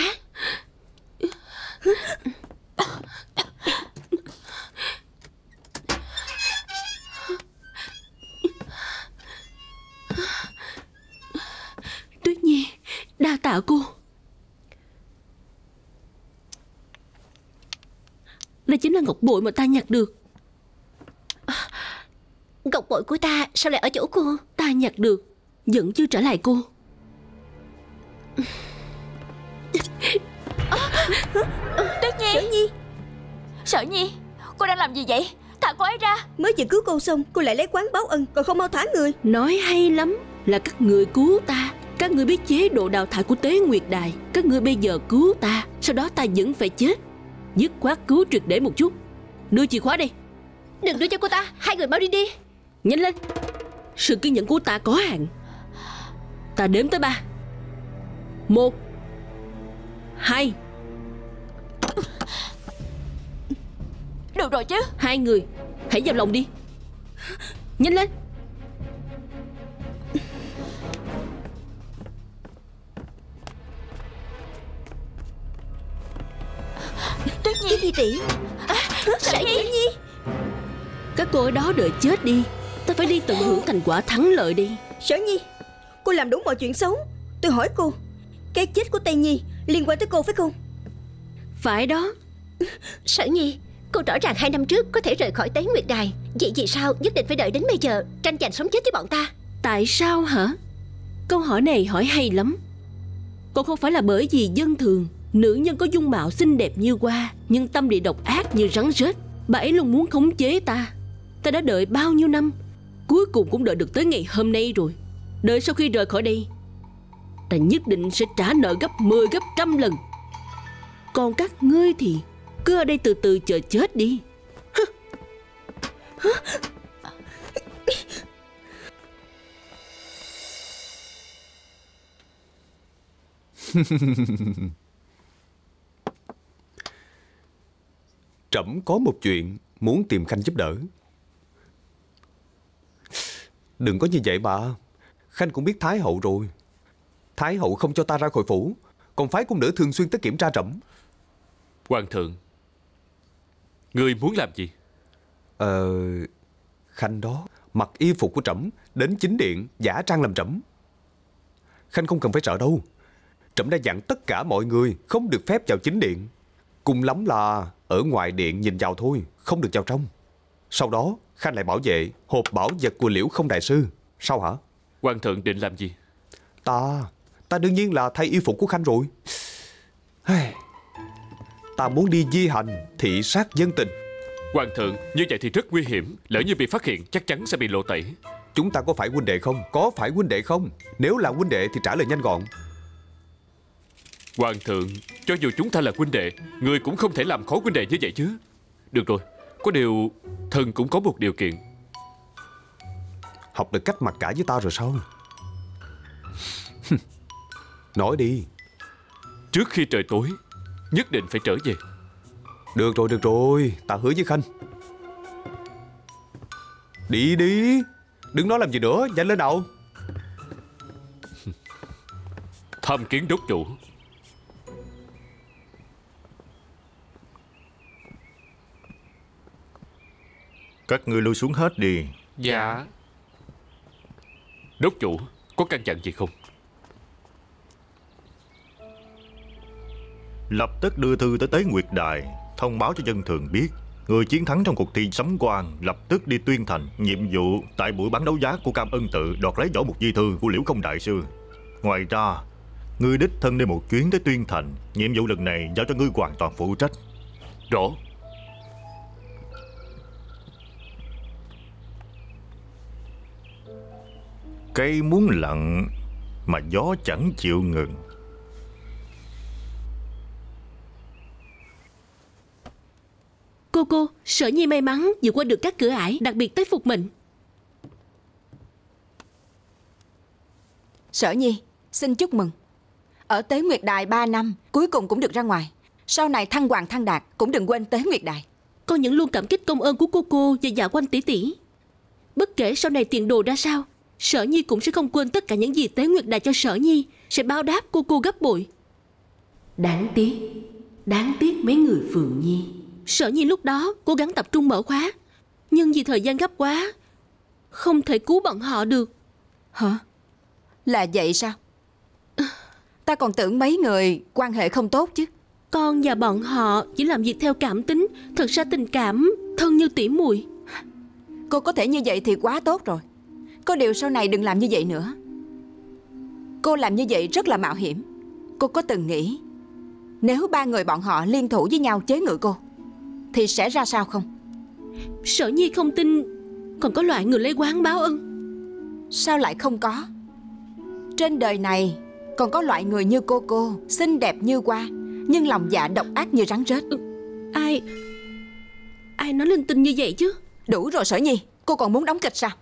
Tuyết Nhi, đa tạ cô. Đây chính là ngọc bội mà ta nhặt được. Ngọc bội của ta sao lại ở chỗ cô? Ta nhặt được, vẫn chưa trả lại cô. Tuyết Nhi. Sở Nhi. Sở Nhi, cô đang làm gì vậy? Thả cô ấy ra. Mới vừa cứu cô xong, cô lại lấy quán báo ân, còn không mau thả người. Nói hay lắm, là các người cứu ta. Các người biết chế độ đào thải của Tế Nguyệt Đài. Các người bây giờ cứu ta, sau đó ta vẫn phải chết. Dứt khoát cứu triệt để một chút. Đưa chìa khóa đi. Đừng đưa cho cô ta, hai người mau đi đi. Nhanh lên, sự kiên nhẫn của ta có hạn. Ta đếm tới ba. Một, hai. Được rồi chứ. Hai người, hãy vào lòng đi. Nhanh lên. Tuyết Nhi. Tuyết Nhi tỷ. À, Sở Nhi. Tuyết Nhi. Các cô ở đó đợi chết đi. Ta phải đi tận hưởng thành quả thắng lợi đi. Sở Nhi, cô làm đúng mọi chuyện xấu. Tôi hỏi cô, cái chết của Tây Nhi liên quan tới cô phải không? Phải đó. Sở Nhi, cô rõ ràng hai năm trước có thể rời khỏi Tế Nguyệt Đài. Vậy vì sao nhất định phải đợi đến bây giờ tranh giành sống chết với bọn ta? Tại sao hả? Câu hỏi này hỏi hay lắm. Còn không phải là bởi vì dân thường, nữ nhân có dung mạo xinh đẹp như hoa, nhưng tâm địa độc ác như rắn rết. Bà ấy luôn muốn khống chế ta. Ta đã đợi bao nhiêu năm, cuối cùng cũng đợi được tới ngày hôm nay rồi. Đợi sau khi rời khỏi đây, ta nhất định sẽ trả nợ gấp mười gấp trăm lần. Còn các ngươi thì cứ ở đây từ từ chờ chết đi. Trẫm có một chuyện muốn tìm Khanh giúp đỡ. Đừng có như vậy mà. Khanh cũng biết Thái hậu rồi. Thái hậu không cho ta ra khỏi phủ, còn phái cung nữ thường xuyên tới kiểm tra trẫm. Hoàng thượng, ngươi muốn làm gì? Ờ... Khanh đó mặc y phục của trẫm đến chính điện giả trang làm trẫm. Khanh không cần phải sợ đâu. Trẫm đã dặn tất cả mọi người không được phép vào chính điện. Cùng lắm là ở ngoài điện nhìn vào thôi, không được vào trong. Sau đó Khanh lại bảo vệ hộp bảo vật của Liễu Không đại sư. Sao hả? Hoàng thượng định làm gì? Ta Ta đương nhiên là thay y phục của Khanh rồi. Ta muốn đi di hành thị sát dân tình. Hoàng thượng, như vậy thì rất nguy hiểm. Lỡ như bị phát hiện chắc chắn sẽ bị lộ tẩy. Chúng ta có phải huynh đệ không? Có phải huynh đệ không? Nếu là huynh đệ thì trả lời nhanh gọn. Hoàng thượng, cho dù chúng ta là huynh đệ, người cũng không thể làm khó huynh đệ như vậy chứ. Được rồi, có điều thần cũng có một điều kiện. Học được cách mặc cả với ta rồi sao? Nói đi. Trước khi trời tối nhất định phải trở về. Được rồi, được rồi, ta hứa với Khanh. Đi đi, đừng nói làm gì nữa, nhanh lên nào. Tham kiến đốc chủ. Các ngươi lui xuống hết đi. Dạ. Đốc chủ, có căn dặn gì không? Lập tức đưa thư tới Tế Nguyệt Đài, thông báo cho dân thường biết người chiến thắng trong cuộc thi sấm quan lập tức đi tuyên thành. Nhiệm vụ tại buổi bán đấu giá của Cam Ân Tự đoạt lấy võ mục di thư của Liễu Không đại sư. Ngoài ra, ngươi đích thân đi một chuyến tới tuyên thành. Nhiệm vụ lần này giao cho ngươi hoàn toàn phụ trách. Rõ. Cây muốn lặng mà gió chẳng chịu ngừng. Cô cô, Sở Nhi may mắn vượt qua được các cửa ải, đặc biệt tới phục mệnh. Sở Nhi, xin chúc mừng. Ở Tế Nguyệt Đài ba năm, cuối cùng cũng được ra ngoài. Sau này thăng hoàng thăng đạt, cũng đừng quên Tế Nguyệt Đài. Con vẫn luôn cảm kích công ơn của cô cô và Dạ Oanh tỷ tỷ. Bất kể sau này tiền đồ ra sao, Sở Nhi cũng sẽ không quên tất cả những gì Tế Nguyệt Đài cho Sở Nhi, sẽ báo đáp cô cô gấp bội. Đáng tiếc, đáng tiếc mấy người Phượng Nhi. Sở Nhi lúc đó cố gắng tập trung mở khóa, nhưng vì thời gian gấp quá, không thể cứu bọn họ được. Hả? Là vậy sao? Ta còn tưởng mấy người quan hệ không tốt chứ. Con và bọn họ chỉ làm việc theo cảm tính, thật ra tình cảm thân như tỉ muội. Cô có thể như vậy thì quá tốt rồi. Có điều sau này đừng làm như vậy nữa. Cô làm như vậy rất là mạo hiểm. Cô có từng nghĩ nếu ba người bọn họ liên thủ với nhau chế ngự cô thì sẽ ra sao không? Sở Nhi không tin còn có loại người lấy oán báo ân. Sao lại không có? Trên đời này còn có loại người như cô cô, xinh đẹp như hoa, nhưng lòng dạ độc ác như rắn rết. Ừ, ai Ai nói linh tinh như vậy chứ? Đủ rồi Sở Nhi, cô còn muốn đóng kịch sao?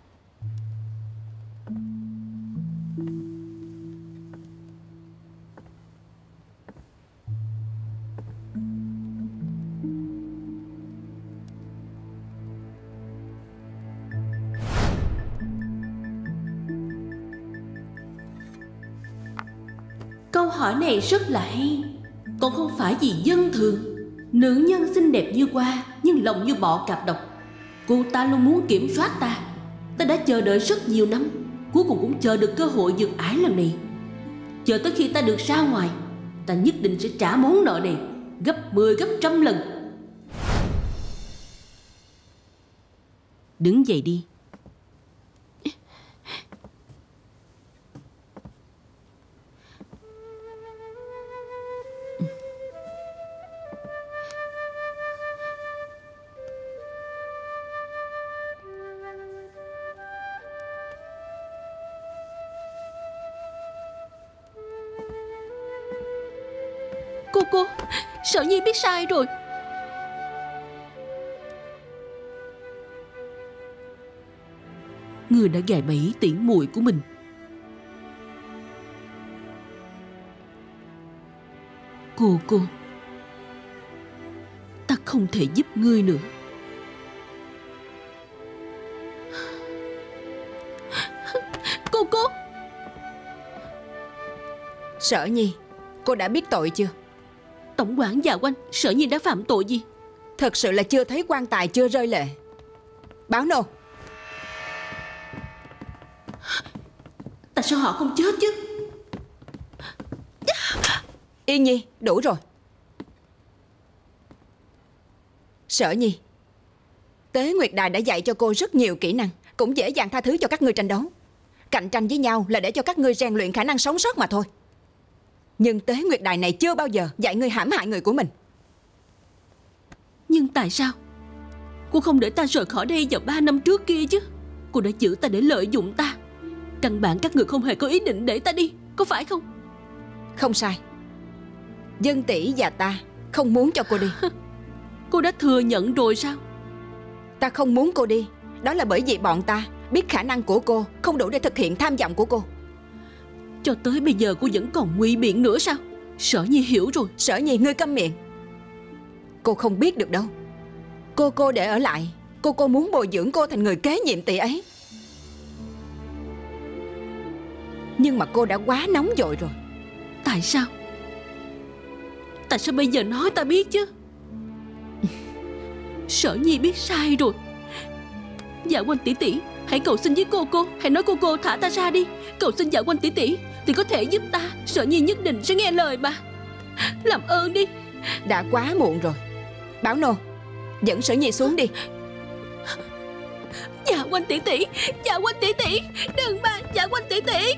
Câu hỏi này rất là hay. Còn không phải vì dân thường. Nữ nhân xinh đẹp như hoa, nhưng lòng như bọ cạp độc. Cô ta luôn muốn kiểm soát ta. Ta đã chờ đợi rất nhiều năm, cuối cùng cũng chờ được cơ hội vượt ải lần này. Chờ tới khi ta được ra ngoài, ta nhất định sẽ trả món nợ này gấp mười gấp trăm lần. Đứng dậy đi. Cô cô, Sở Nhi biết sai rồi. Người đã gài bẫy tỉ muội của mình. Cô cô, ta không thể giúp ngươi nữa. Cô cô. Sở Nhi, cô đã biết tội chưa? Tổng quản Dạ Oanh, Sở Nhi đã phạm tội gì? Thật sự là chưa thấy quan tài chưa rơi lệ. Báo nô. Tại sao họ không chết chứ? Yên Nhi, đủ rồi. Sở Nhi, Tế Nguyệt Đài đã dạy cho cô rất nhiều kỹ năng, cũng dễ dàng tha thứ cho các ngươi tranh đấu. Cạnh tranh với nhau là để cho các ngươi rèn luyện khả năng sống sót mà thôi. Nhưng Tế Nguyệt Đài này chưa bao giờ dạy ngươi hãm hại người của mình. Nhưng tại sao cô không để ta rời khỏi đây vào ba năm trước kia chứ? Cô đã giữ ta để lợi dụng ta. Căn bản các người không hề có ý định để ta đi, có phải không? Không sai. Dân tỷ và ta không muốn cho cô đi. Cô đã thừa nhận rồi sao? Ta không muốn cô đi, đó là bởi vì bọn ta biết khả năng của cô không đủ để thực hiện tham vọng của cô. Cho tới bây giờ cô vẫn còn ngụy biện nữa sao? Sở Nhi hiểu rồi. Sở Nhi, ngươi câm miệng. Cô không biết được đâu. Cô cô để ở lại, cô cô muốn bồi dưỡng cô thành người kế nhiệm tỷ ấy. Nhưng mà cô đã quá nóng vội rồi. Tại sao? Tại sao bây giờ nói ta biết chứ? Sở Nhi biết sai rồi. Dạ Oanh tỷ tỷ, hãy cầu xin với cô cô. Hãy nói cô cô thả ta ra đi. Cầu xin Dạ Oanh tỷ tỷ thì có thể giúp ta. Sở Nhi nhất định sẽ nghe lời mà. Làm ơn đi. Đã quá muộn rồi. Bảo nô, dẫn Sở Nhi xuống đi. Dạ Oanh tỷ tỷ, Dạ Oanh tỷ tỷ, đừng mà, Dạ Oanh tỷ tỷ.